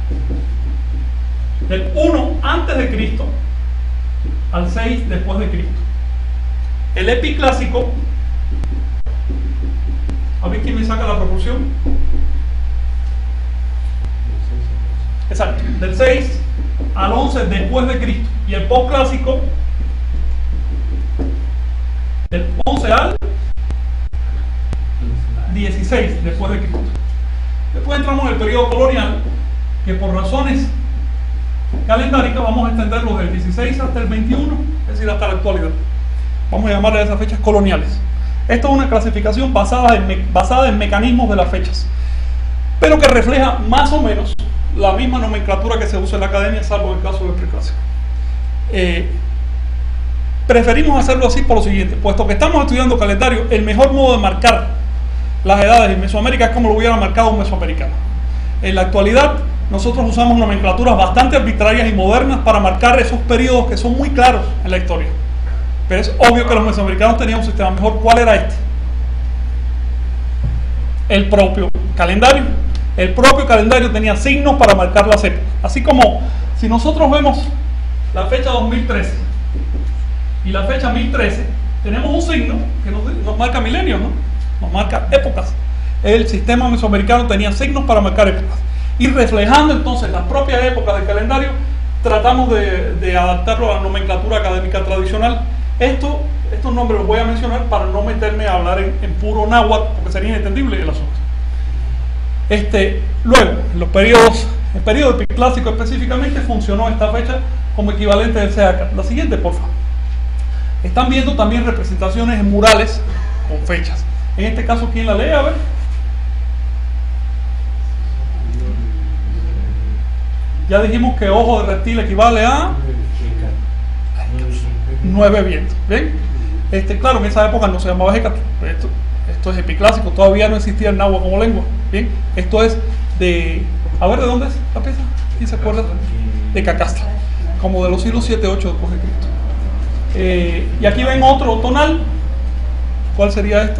Speaker 1: del 1 antes de Cristo al 6 después de Cristo. El epiclásico, a ver quién me saca la proporción. Exacto, del 6 al 11 después de Cristo. Y el postclásico del 11 al 16 después de Cristo. Después entramos en el periodo colonial, que por razones calendáricas vamos a extenderlo del 16 hasta el 21, es decir, hasta la actualidad. Vamos a llamarle a esas fechas coloniales. Esto es una clasificación basada en mecanismos de las fechas, pero que refleja más o menos la misma nomenclatura que se usa en la academia, salvo en el caso del preclásico. Preferimos hacerlo así por lo siguiente: puesto que estamos estudiando calendario, el mejor modo de marcar las edades en Mesoamérica es como lo hubiera marcado un mesoamericano. En la actualidad, nosotros usamos nomenclaturas bastante arbitrarias y modernas para marcar esos periodos que son muy claros en la historia. Pero es obvio que los mesoamericanos tenían un sistema mejor. ¿Cuál era este? El propio calendario. El propio calendario tenía signos para marcar las épocas. Así como si nosotros vemos la fecha 2013 y la fecha 1013, tenemos un signo que nos marca milenios, ¿no? Nos marca épocas. El sistema mesoamericano tenía signos para marcar épocas. Y reflejando entonces las propias épocas del calendario, tratamos de adaptarlo a la nomenclatura académica tradicional. Estos nombres los voy a mencionar para no meterme a hablar en puro náhuatl, porque sería inentendible el asunto. Luego, en los periodos, el periodo epiclásico específicamente, funcionó esta fecha como equivalente del Seacat. La siguiente, por favor. Están viendo también representaciones en murales con fechas. En este caso, ¿quién la lee? A ver. Ya dijimos que ojo de reptil equivale a 9 vientos. ¿Bien? Claro, en esa época no se llamaba Hécate. Esto es epiclásico, todavía no existía el náhuatl como lengua. Bien, esto es de... A ver, ¿de dónde es la pieza? ¿Quién se acuerda? De Cacastra, como de los siglos 7, 8 después de Cristo. Y aquí ven otro tonal. ¿Cuál sería este?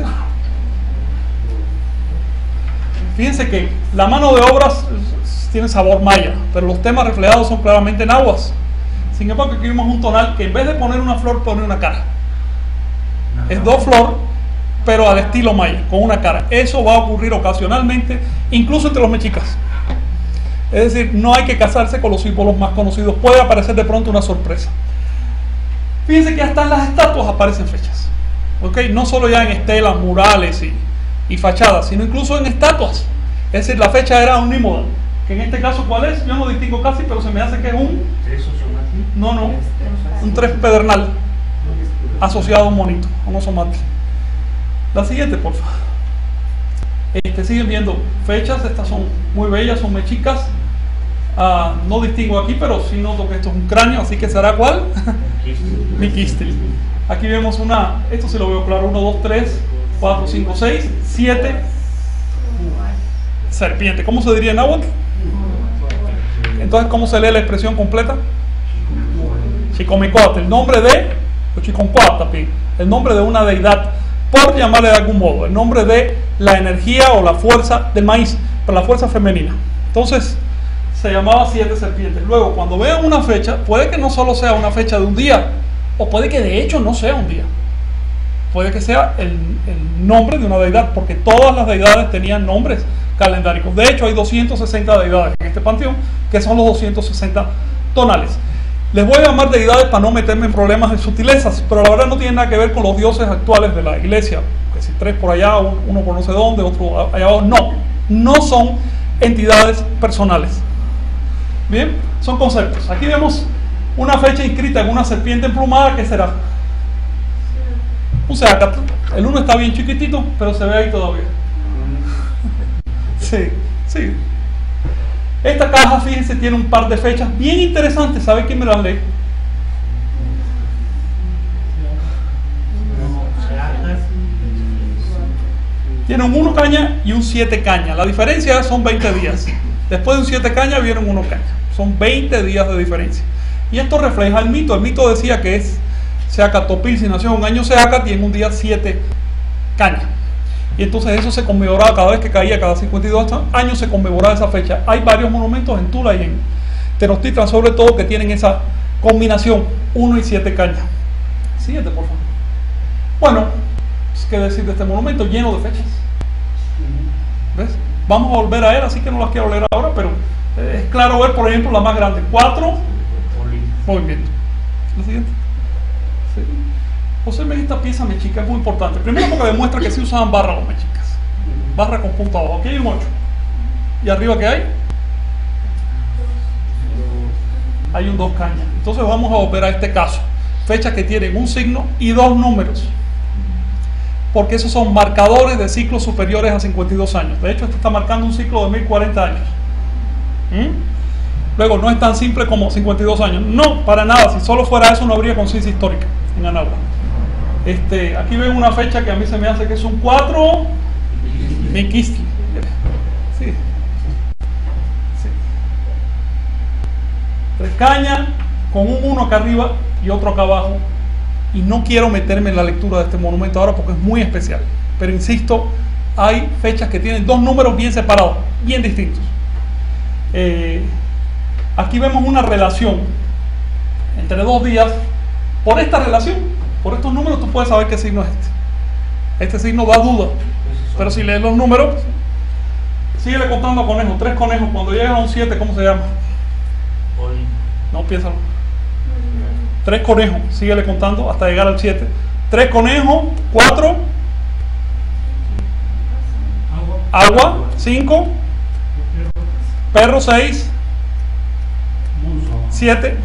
Speaker 1: Fíjense que la mano de obras tiene sabor maya, pero los temas reflejados son claramente náhuatl. Sin embargo, aquí vemos un tonal que en vez de poner una flor, pone una cara. Es dos flores, pero al estilo maya, con una cara. Eso va a ocurrir ocasionalmente, incluso entre los mexicas. Es decir, no hay que casarse con los símbolos más conocidos. Puede aparecer de pronto una sorpresa. Fíjense que hasta en las estatuas aparecen fechas. ¿Okay? No solo ya en estelas, murales y fachadas, sino incluso en estatuas. Es decir, la fecha era unímoda. Que en este caso, ¿cuál es? Yo no distingo casi, pero se me hace que es un... No, un 3 pedernal asociado a un monito, a un ozomatl. La siguiente, por favor. Siguen viendo fechas, estas son muy bellas, son mexicas. No distingo aquí, pero sí noto que esto es un cráneo, así que será ¿cuál? Miquistil. Aquí vemos esto sí lo veo claro, 1, 2, 3, 4, 5, 6, 7 serpiente. ¿Cómo se diría en náhuatl? Entonces, ¿cómo se lee la expresión completa? Chicomicoatl, el nombre de el nombre de una deidad, por llamarle de algún modo, el nombre de la energía o la fuerza del maíz, pero la fuerza femenina. Entonces se llamaba 7 serpientes. Luego, cuando vean una fecha, puede que no solo sea una fecha de un día, o puede que de hecho no sea un día, puede que sea el nombre de una deidad, porque todas las deidades tenían nombres calendáricos. De hecho, hay 260 deidades en este panteón, que son los 260 tonales. Les voy a llamar deidades para no meterme en problemas de sutilezas, pero la verdad no tiene nada que ver con los dioses actuales de la iglesia, que si 3 por allá, uno por no sé dónde, otro allá abajo. No son entidades personales. Bien, son conceptos. Aquí vemos una fecha inscrita en una serpiente emplumada. ¿Qué será? Un Seacat. El 1 está bien chiquitito, pero se ve ahí todavía. Sí. Esta caja, fíjense, tiene un par de fechas bien interesantes. ¿Sabe quién me las lee? Tiene un 1 caña y un 7 caña. La diferencia son 20 días. Después de un 7 caña viene un 1 caña. Son 20 días de diferencia. Y esto refleja el mito. El mito decía que es Seacatopilsi, nació en un año Seacat y en un día 7 caña. Y entonces eso se conmemoraba cada vez que caía, cada 52 años se conmemoraba esa fecha. Hay varios monumentos en Tula y en Tenochtitlan, sobre todo, que tienen esa combinación, 1 y 7 cañas. Siguiente, por favor. Bueno, ¿qué decir de este monumento lleno de fechas? ¿Ves? Vamos a volver a él, así que no las quiero leer ahora, pero es claro ver, por ejemplo, la más grande, 4 movimientos. La siguiente. Sí. José esta pieza mexica es muy importante. Primero porque demuestra que sí usaban barra los mexicas. Barra con punto abajo. Aquí hay un 8. ¿Y arriba qué hay? Hay un 2 caña. Entonces vamos a volver a este caso. Fechas que tienen un signo y 2 números. Porque esos son marcadores de ciclos superiores a 52 años. De hecho, este está marcando un ciclo de 1040 años. Luego, no es tan simple como 52 años. No, para nada. Si solo fuera eso, no habría conciencia histórica en Anáhuac. Aquí ven una fecha que a mí se me hace que es un 4 Miquistli. Sí. Sí. 3 cañas con un 1 acá arriba y otro acá abajo. Y no quiero meterme en la lectura de este monumento ahora porque es muy especial. Pero insisto, hay fechas que tienen 2 números bien separados, bien distintos. Aquí vemos una relación entre 2 días. Por esta relación, por estos números, tú puedes saber qué signo es este. Este signo da duda. Pero si lees los números, síguele contando conejos. 3 conejos. Cuando llegas a un 7, ¿cómo se llama? No, piénsalo. 3 conejos, síguele contando hasta llegar al 7. 3 conejos, 4 agua, 5 perro, 6 7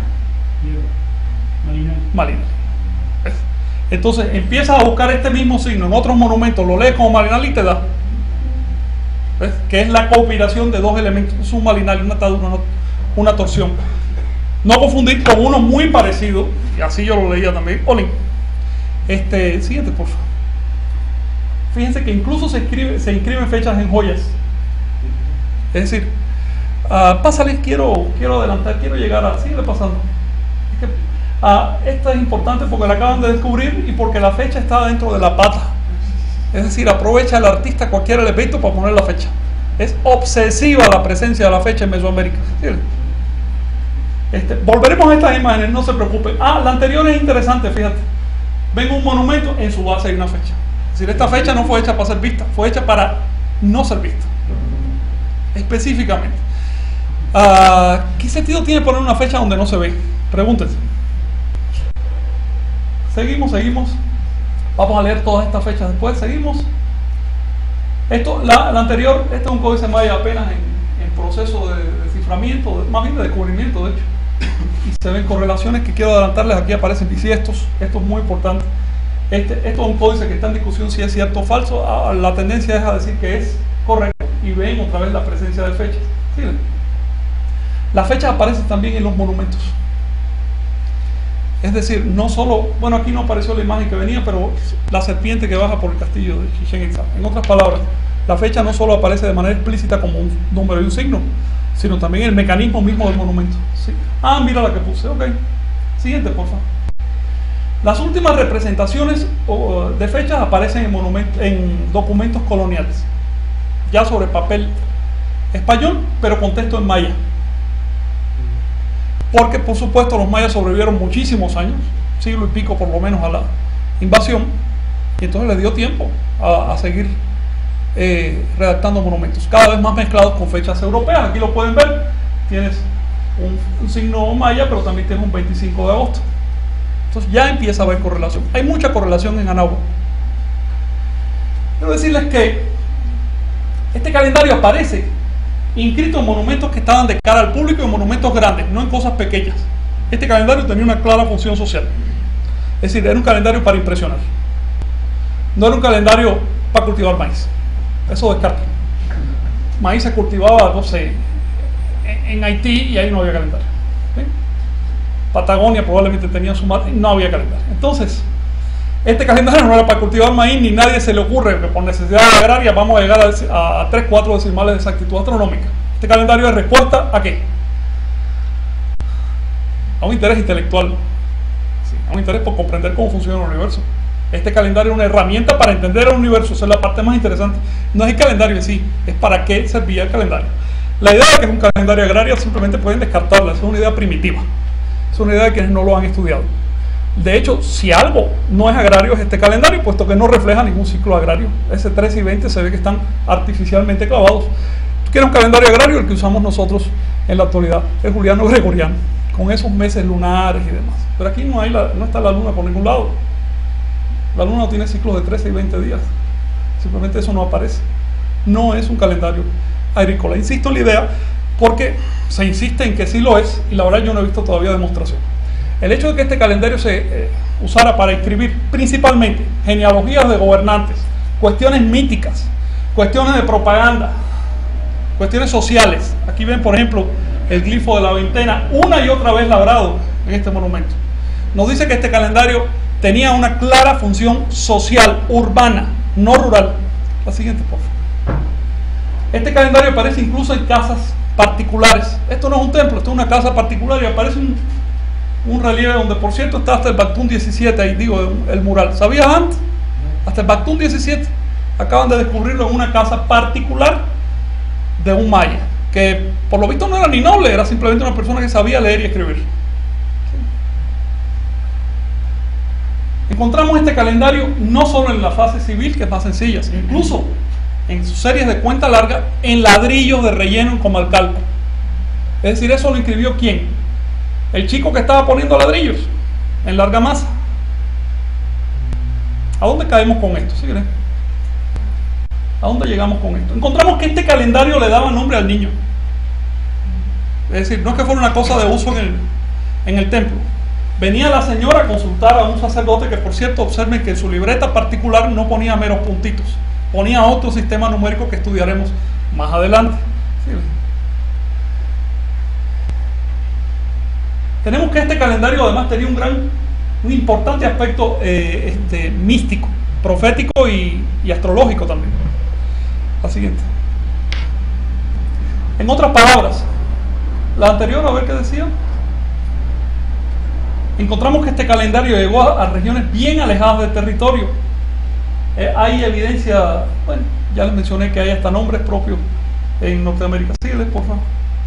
Speaker 1: malinal. Entonces empiezas a buscar este mismo signo en otros monumentos, lo lees como malinal y te da. ¿Ves? Que es la combinación de 2 elementos, es un malinal y una atadura, una torsión. No confundir con uno muy parecido, y así yo lo leía también. Olin. Siguiente, por favor. Fíjense que incluso se inscriben fechas en joyas. Es decir, pásale, quiero adelantar, quiero llegar a... Sigue pasando. Es que, esta es importante porque la acaban de descubrir y porque la fecha está dentro de la pata. Es decir, aprovecha el artista cualquier elemento para poner la fecha. Es obsesiva la presencia de la fecha en Mesoamérica. ¿Sí? Volveremos a estas imágenes, no se preocupen. La anterior es interesante, fíjate. Ven un monumento, en su base hay una fecha. Es decir, esta fecha no fue hecha para ser vista, fue hecha para no ser vista. Específicamente. ¿Qué sentido tiene poner una fecha donde no se ve? Pregúntense. Seguimos. Vamos a leer todas estas fechas después. Seguimos. La anterior, este es un códice maya apenas en proceso de desciframiento, más bien de descubrimiento, de hecho. Y se ven correlaciones que quiero adelantarles. Aquí aparecen bisiestos. Esto es muy importante. Esto es un códice que está en discusión si es cierto o falso. La tendencia es a decir que es correcto. Y ven otra vez la presencia de fechas. ¿Siguen? Las fechas aparecen también en los monumentos. Es decir, no solo, bueno, aquí no apareció la imagen que venía, pero la serpiente que baja por el castillo de Chichén Itzá. En otras palabras, la fecha no solo aparece de manera explícita como un número y un signo, sino también el mecanismo mismo del monumento. ¿Sí? Mira la que puse, ok. Siguiente, por favor. Las últimas representaciones de fechas aparecen en documentos coloniales, ya sobre papel español, pero con texto en maya. Porque, por supuesto, los mayas sobrevivieron muchísimos años, siglo y pico por lo menos, a la invasión, y entonces les dio tiempo a seguir redactando monumentos, cada vez más mezclados con fechas europeas. Aquí lo pueden ver, tienes un signo maya, pero también tienes un 25 de agosto. Entonces ya empieza a haber correlación. Hay mucha correlación en Anáhuac. Quiero decirles que este calendario aparece inscrito en monumentos que estaban de cara al público y en monumentos grandes, no en cosas pequeñas. Este calendario tenía una clara función social. Es decir, era un calendario para impresionar. No era un calendario para cultivar maíz. Eso descarta. Maíz se cultivaba, no sé, en Haití y ahí no había calendario. ¿Sí? Patagonia probablemente tenía su mar y no había calendario. Entonces, este calendario no era para cultivar maíz, ni nadie se le ocurre que por necesidades agrarias vamos a llegar a 3-4 decimales de exactitud astronómica. Este calendario es respuesta ¿a qué? A un interés intelectual, sí, a un interés por comprender cómo funciona el universo. Este calendario es una herramienta para entender el universo. Esa es la parte más interesante. No es el calendario en sí, es para qué servía el calendario. La idea de que es un calendario agrario simplemente pueden descartarla, es una idea primitiva. Es una idea de quienes no lo han estudiado. De hecho, si algo no es agrario es este calendario, puesto que no refleja ningún ciclo agrario. Ese 13 y 20 se ve que están artificialmente clavados. ¿Tú quieres un calendario agrario? El que usamos nosotros en la actualidad, el juliano-gregoriano, con esos meses lunares y demás. Pero aquí no está la luna por ningún lado. La luna no tiene ciclos de 13 y 20 días. Simplemente eso no aparece. No es un calendario agrícola. Insisto en la idea porque se insiste en que sí lo es, y la verdad yo no he visto todavía demostración. El hecho de que este calendario se usara para escribir principalmente genealogías de gobernantes, cuestiones míticas, cuestiones de propaganda, cuestiones sociales. Aquí ven, por ejemplo, el glifo de la veintena, una y otra vez labrado en este monumento. Nos dice que este calendario tenía una clara función social, urbana, no rural. La siguiente, por favor. Este calendario aparece incluso en casas particulares. Esto no es un templo, esto es una casa particular, y aparece un relieve donde, por cierto, está hasta el Bactún 17, ahí digo, el mural. ¿Sabías antes? Hasta el Bactún 17. Acaban de descubrirlo en una casa particular de un maya, que por lo visto no era ni noble, era simplemente una persona que sabía leer y escribir. Encontramos este calendario no solo en la fase civil, que es más sencilla, sino incluso en sus series de cuenta larga en ladrillos de relleno en Comalcalco. Es decir, ¿eso lo inscribió quién? El chico que estaba poniendo ladrillos en larga masa. ¿A dónde caemos con esto? ¿Sí creen? ¿A dónde llegamos con esto? Encontramos que este calendario le daba nombre al niño. Es decir, no es que fuera una cosa de uso en el templo. Venía la señora a consultar a un sacerdote que, por cierto, observen que en su libreta particular no ponía meros puntitos, ponía otro sistema numérico que estudiaremos más adelante. ¿Sí? Tenemos que este calendario además tenía un importante aspecto místico, profético y astrológico también. La siguiente. En otras palabras, la anterior, a ver qué decía. Encontramos que este calendario llegó a regiones bien alejadas del territorio. Hay evidencia, bueno, ya les mencioné que hay hasta nombres propios en Norteamérica. Sígueles, por favor.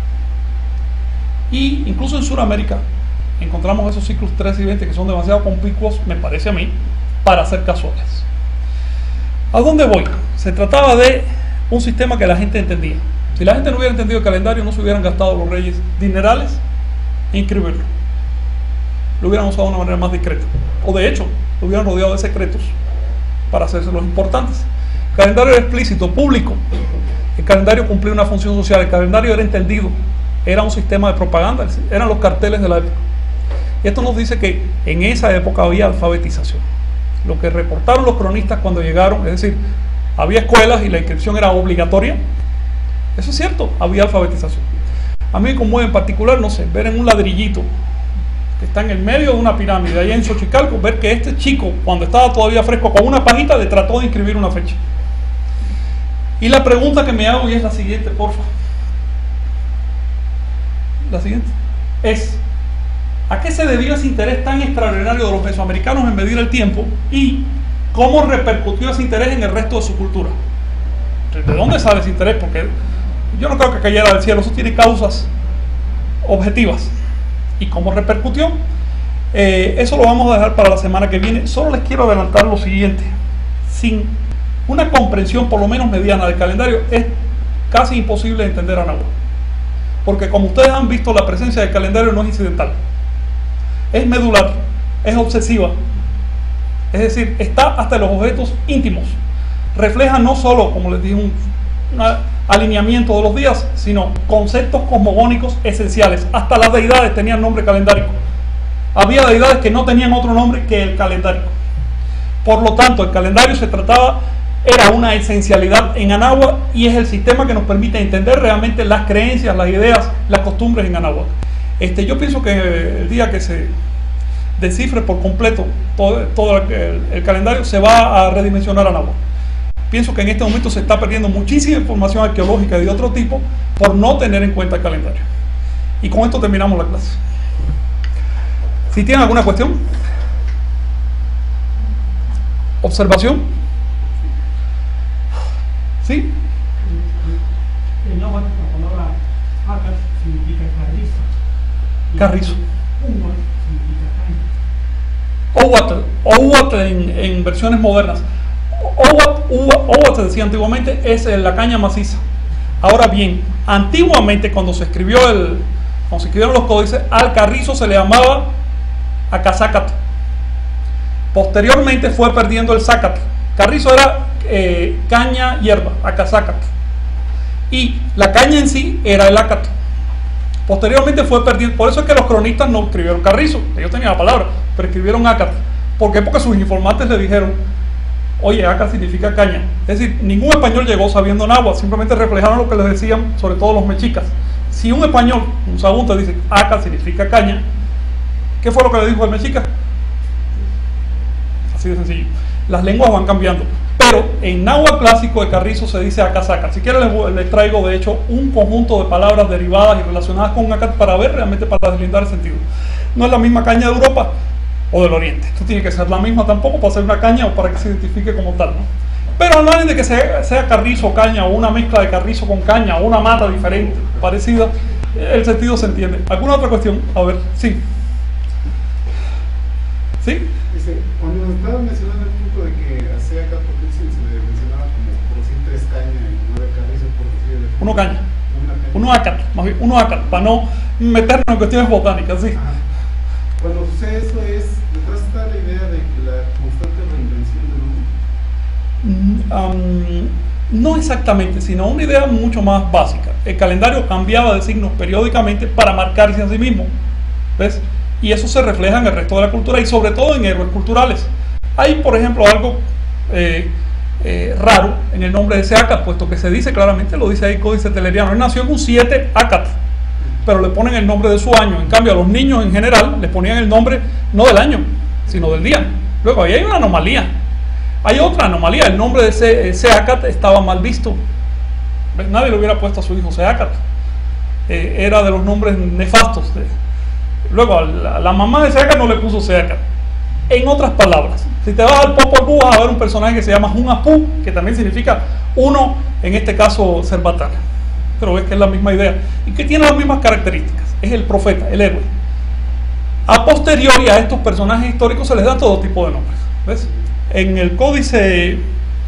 Speaker 1: Y incluso en Sudamérica encontramos esos ciclos 13 y 20 que son demasiado conspicuos, me parece a mí, para ser casuales. ¿A dónde voy? Se trataba de un sistema que la gente entendía. Si la gente no hubiera entendido el calendario, no se hubieran gastado los reyes dinerales en inscribirlo. Lo hubieran usado de una manera más discreta. O de hecho, lo hubieran rodeado de secretos para hacerse los importantes. El calendario era explícito, público. El calendario cumplía una función social. El calendario era entendido. Era un sistema de propaganda. Eran los carteles de la época. Y esto nos dice que en esa época había alfabetización. Lo que reportaron los cronistas cuando llegaron, es decir, había escuelas y la inscripción era obligatoria. Eso es cierto, había alfabetización. A mí me conmueve en particular, no sé, ver en un ladrillito que está en el medio de una pirámide, allá en Xochicalco, ver que este chico, cuando estaba todavía fresco, con una pajita, le trató de inscribir una fecha. Y la pregunta que me hago, y es la siguiente, porfa. La siguiente. Es, ¿a qué se debió ese interés tan extraordinario de los mesoamericanos en medir el tiempo? Y ¿cómo repercutió ese interés en el resto de su cultura? ¿De dónde sale ese interés? Porque yo no creo que cayera del cielo, eso tiene causas objetivas. ¿Y cómo repercutió? Eso lo vamos a dejar para la semana que viene. Solo les quiero adelantar lo siguiente. Sin una comprensión por lo menos mediana del calendario, es casi imposible entender a Anáhuac. Porque como ustedes han visto, la presencia del calendario no es incidental. Es medular, es obsesiva. Es decir, está hasta en los objetos íntimos. Refleja no solo, como les dije, un alineamiento de los días, sino conceptos cosmogónicos esenciales. Hasta las deidades tenían nombre calendárico. Había deidades que no tenían otro nombre que el calendárico. Por lo tanto, el calendario era una esencialidad en Anáhuac, y es el sistema que nos permite entender realmente las creencias, las ideas, las costumbres en Anáhuac. Yo pienso que el día que se descifre por completo todo el calendario, se va a redimensionar Anáhuac. Pienso que en este momento se está perdiendo muchísima información arqueológica y de otro tipo por no tener en cuenta el calendario. Y con esto terminamos la clase. Si tienen alguna cuestión, observación, ¿sí?
Speaker 5: En náhuatl la palabra Acar significa carrizo.
Speaker 1: Carrizo.
Speaker 5: Uhuatl significa caña.
Speaker 1: Ohuatl en versiones modernas. Ohuatl, se decía antiguamente, es la caña maciza. Ahora bien, antiguamente cuando se escribieron los códices, al carrizo se le llamaba acazácatl. Posteriormente fue perdiendo el zácatl. Carrizo era caña, hierba, acazácatl. Y la caña en sí era el ácatl. Posteriormente fue perdiendo, por eso es que los cronistas no escribieron carrizo, ellos tenían la palabra, pero escribieron ácatl. ¿Por qué? Porque sus informantes le dijeron, oye, ácatl significa caña. Es decir, ningún español llegó sabiendo náhuatl, simplemente reflejaron lo que les decían, sobre todo los mexicas. Si un español, un sagún, te dice ácatl significa caña, ¿qué fue lo que le dijo el mexica? Así de sencillo. Las lenguas van cambiando, pero en náhuatl clásico de carrizo se dice acazácatl. Si quieren les traigo de hecho un conjunto de palabras derivadas y relacionadas con ácatl para ver realmente, para deslindar el sentido. No es la misma caña de Europa o del Oriente, esto tiene que ser la misma tampoco para ser una caña o para que se identifique como tal, ¿no? Pero al margen de que sea carrizo o caña, o una mezcla de carrizo con caña, o una mata diferente, parecida, el sentido se entiende. ¿Alguna otra cuestión? A ver, sí. ¿Sí?
Speaker 2: Dice, cuando estaba mencionando el punto de que a Seacatl se le mencionaba como por decir 3 cañas y 9 carrizos, por decir...
Speaker 1: Uno caña. Uno ácatl, más bien, uno ácatl, para no meternos en cuestiones botánicas, sí.
Speaker 2: Ajá. Cuando sucede eso detrás está la idea de que la constante reinvención del mundo.
Speaker 1: No exactamente, sino una idea mucho más básica. El calendario cambiaba de signos periódicamente para marcarse a sí mismo, ¿ves? Y eso se refleja en el resto de la cultura y sobre todo en héroes culturales. Hay, por ejemplo, algo raro en el nombre de ese ácatl, puesto que se dice claramente, lo dice ahí el Códice Telleriano, él nació en un 7 ácatl, pero le ponen el nombre de su año. En cambio, a los niños en general les ponían el nombre no del año, sino del día. Luego, ahí hay una anomalía. Hay otra anomalía, el nombre de Seacatl estaba mal visto. Nadie le hubiera puesto a su hijo Seacatl. Era de los nombres nefastos. Luego, a la mamá de Seacatl no le puso Seacatl. En otras palabras, si te vas al Popol Vuh vas a ver un personaje que se llama Hunahpu, que también significa uno, en este caso, Cerbatana. Pero ves que es la misma idea y que tiene las mismas características. Es el profeta, el héroe. A posteriori a estos personajes históricos se les da todo tipo de nombres. ¿Ves? En el códice,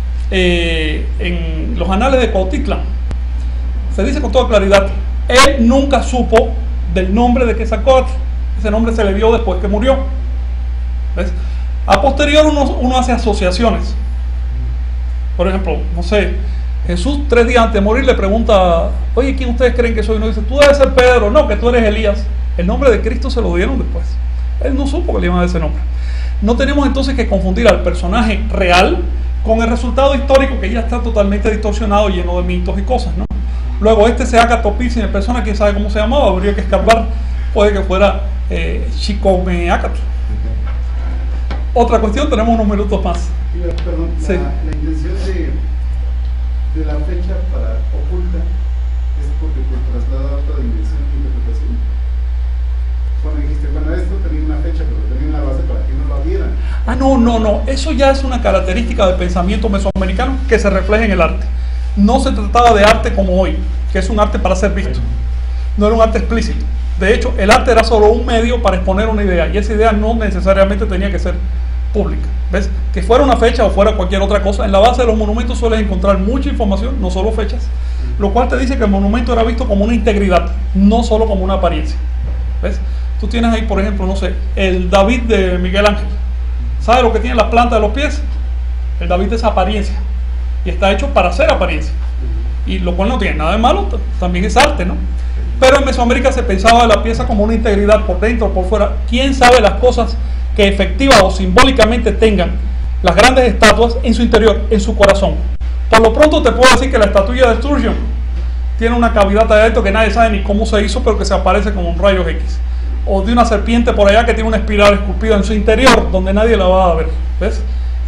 Speaker 1: en los anales de Cuautitlán, se dice con toda claridad, él nunca supo del nombre de Quetzalcóatl. Ese nombre se le dio después que murió. ¿Ves? A posteriori uno hace asociaciones. Por ejemplo, no sé, Jesús 3 días antes de morir le pregunta, oye, ¿quién ustedes creen que soy? Y uno dice, tú debes ser Pedro, no, que tú eres Elías. El nombre de Cristo se lo dieron después. Él no supo que le iban a dar ese nombre. No tenemos entonces que confundir al personaje real con el resultado histórico que ya está totalmente distorsionado, lleno de mitos y cosas, ¿no? Luego Seacatl Pizzi, la persona, quién sabe cómo se llamaba, habría que escarbar, puede que fuera Xicomeacatl. Otra cuestión, tenemos unos minutos más.
Speaker 2: Perdón,
Speaker 1: sí.
Speaker 2: La intención de la fecha para oculta es porque te traslada a otra dimensión de interpretación. Cuando dijiste, bueno, esto tenía una fecha, pero tenía una base para que no lo vieran.
Speaker 1: Ah, no, eso ya es una característica del pensamiento mesoamericano que se refleja en el arte. No se trataba de arte como hoy, que es un arte para ser visto. No era un arte explícito. De hecho, el arte era solo un medio para exponer una idea, y esa idea no necesariamente tenía que ser pública. ¿Ves? Que fuera una fecha o fuera cualquier otra cosa, en la base de los monumentos sueles encontrar mucha información, no solo fechas, lo cual te dice que el monumento era visto como una integridad, no solo como una apariencia. ¿Ves? Tú tienes ahí, por ejemplo, no sé, el David de Miguel Ángel. ¿Sabes lo que tiene la planta de los pies? El David es apariencia, y está hecho para hacer apariencia, y lo cual no tiene nada de malo, también es arte, ¿no? Pero en Mesoamérica se pensaba de la pieza como una integridad por dentro, por fuera. ¿Quién sabe las cosas que efectiva o simbólicamente tengan las grandes estatuas en su interior, en su corazón? Por lo pronto te puedo decir que la estatuilla de Sturgeon tiene una cavidad adentro que nadie sabe ni cómo se hizo, pero que se aparece como un rayo X. O de una serpiente por allá que tiene una espiral esculpida en su interior, donde nadie la va a ver. ¿Ves?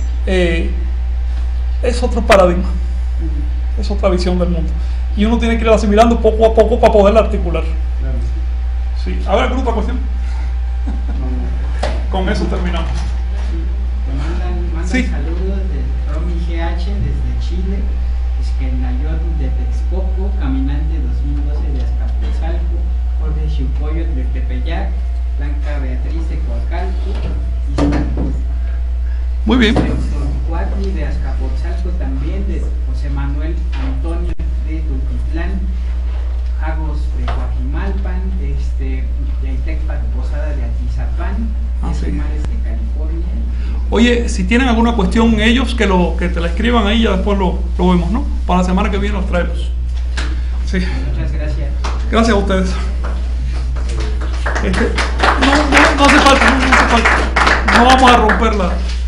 Speaker 1: Es otro paradigma, es otra visión del mundo. Y uno tiene que ir asimilando poco a poco para poderla articular. Sí. A ver, ¿alguna otra cuestión? Con eso terminamos.
Speaker 3: Mandan
Speaker 1: sí.
Speaker 3: Saludos de Romy GH desde Chile, Esquenayot de Texcoco, Caminante 2012 de Azcapotzalco, Jorge Xiucoyot de Tepeyac, Blanca Beatriz de Coacalco, Iztacuz.
Speaker 1: Muy bien.
Speaker 3: Cuatli de Azcapotzalco también, de José Manuel Antonio de Tultitlán, Agos de Coajimalpan, Yaitecpac Posada de Atizapán,
Speaker 1: sí.
Speaker 3: Mares de California.
Speaker 1: Oye, si tienen alguna cuestión ellos, que te la escriban ahí, ya después lo vemos, ¿no? Para la semana que viene los traemos. Sí.
Speaker 3: Muchas gracias.
Speaker 1: Gracias a ustedes. No hace falta, no hace falta. No vamos a romperla.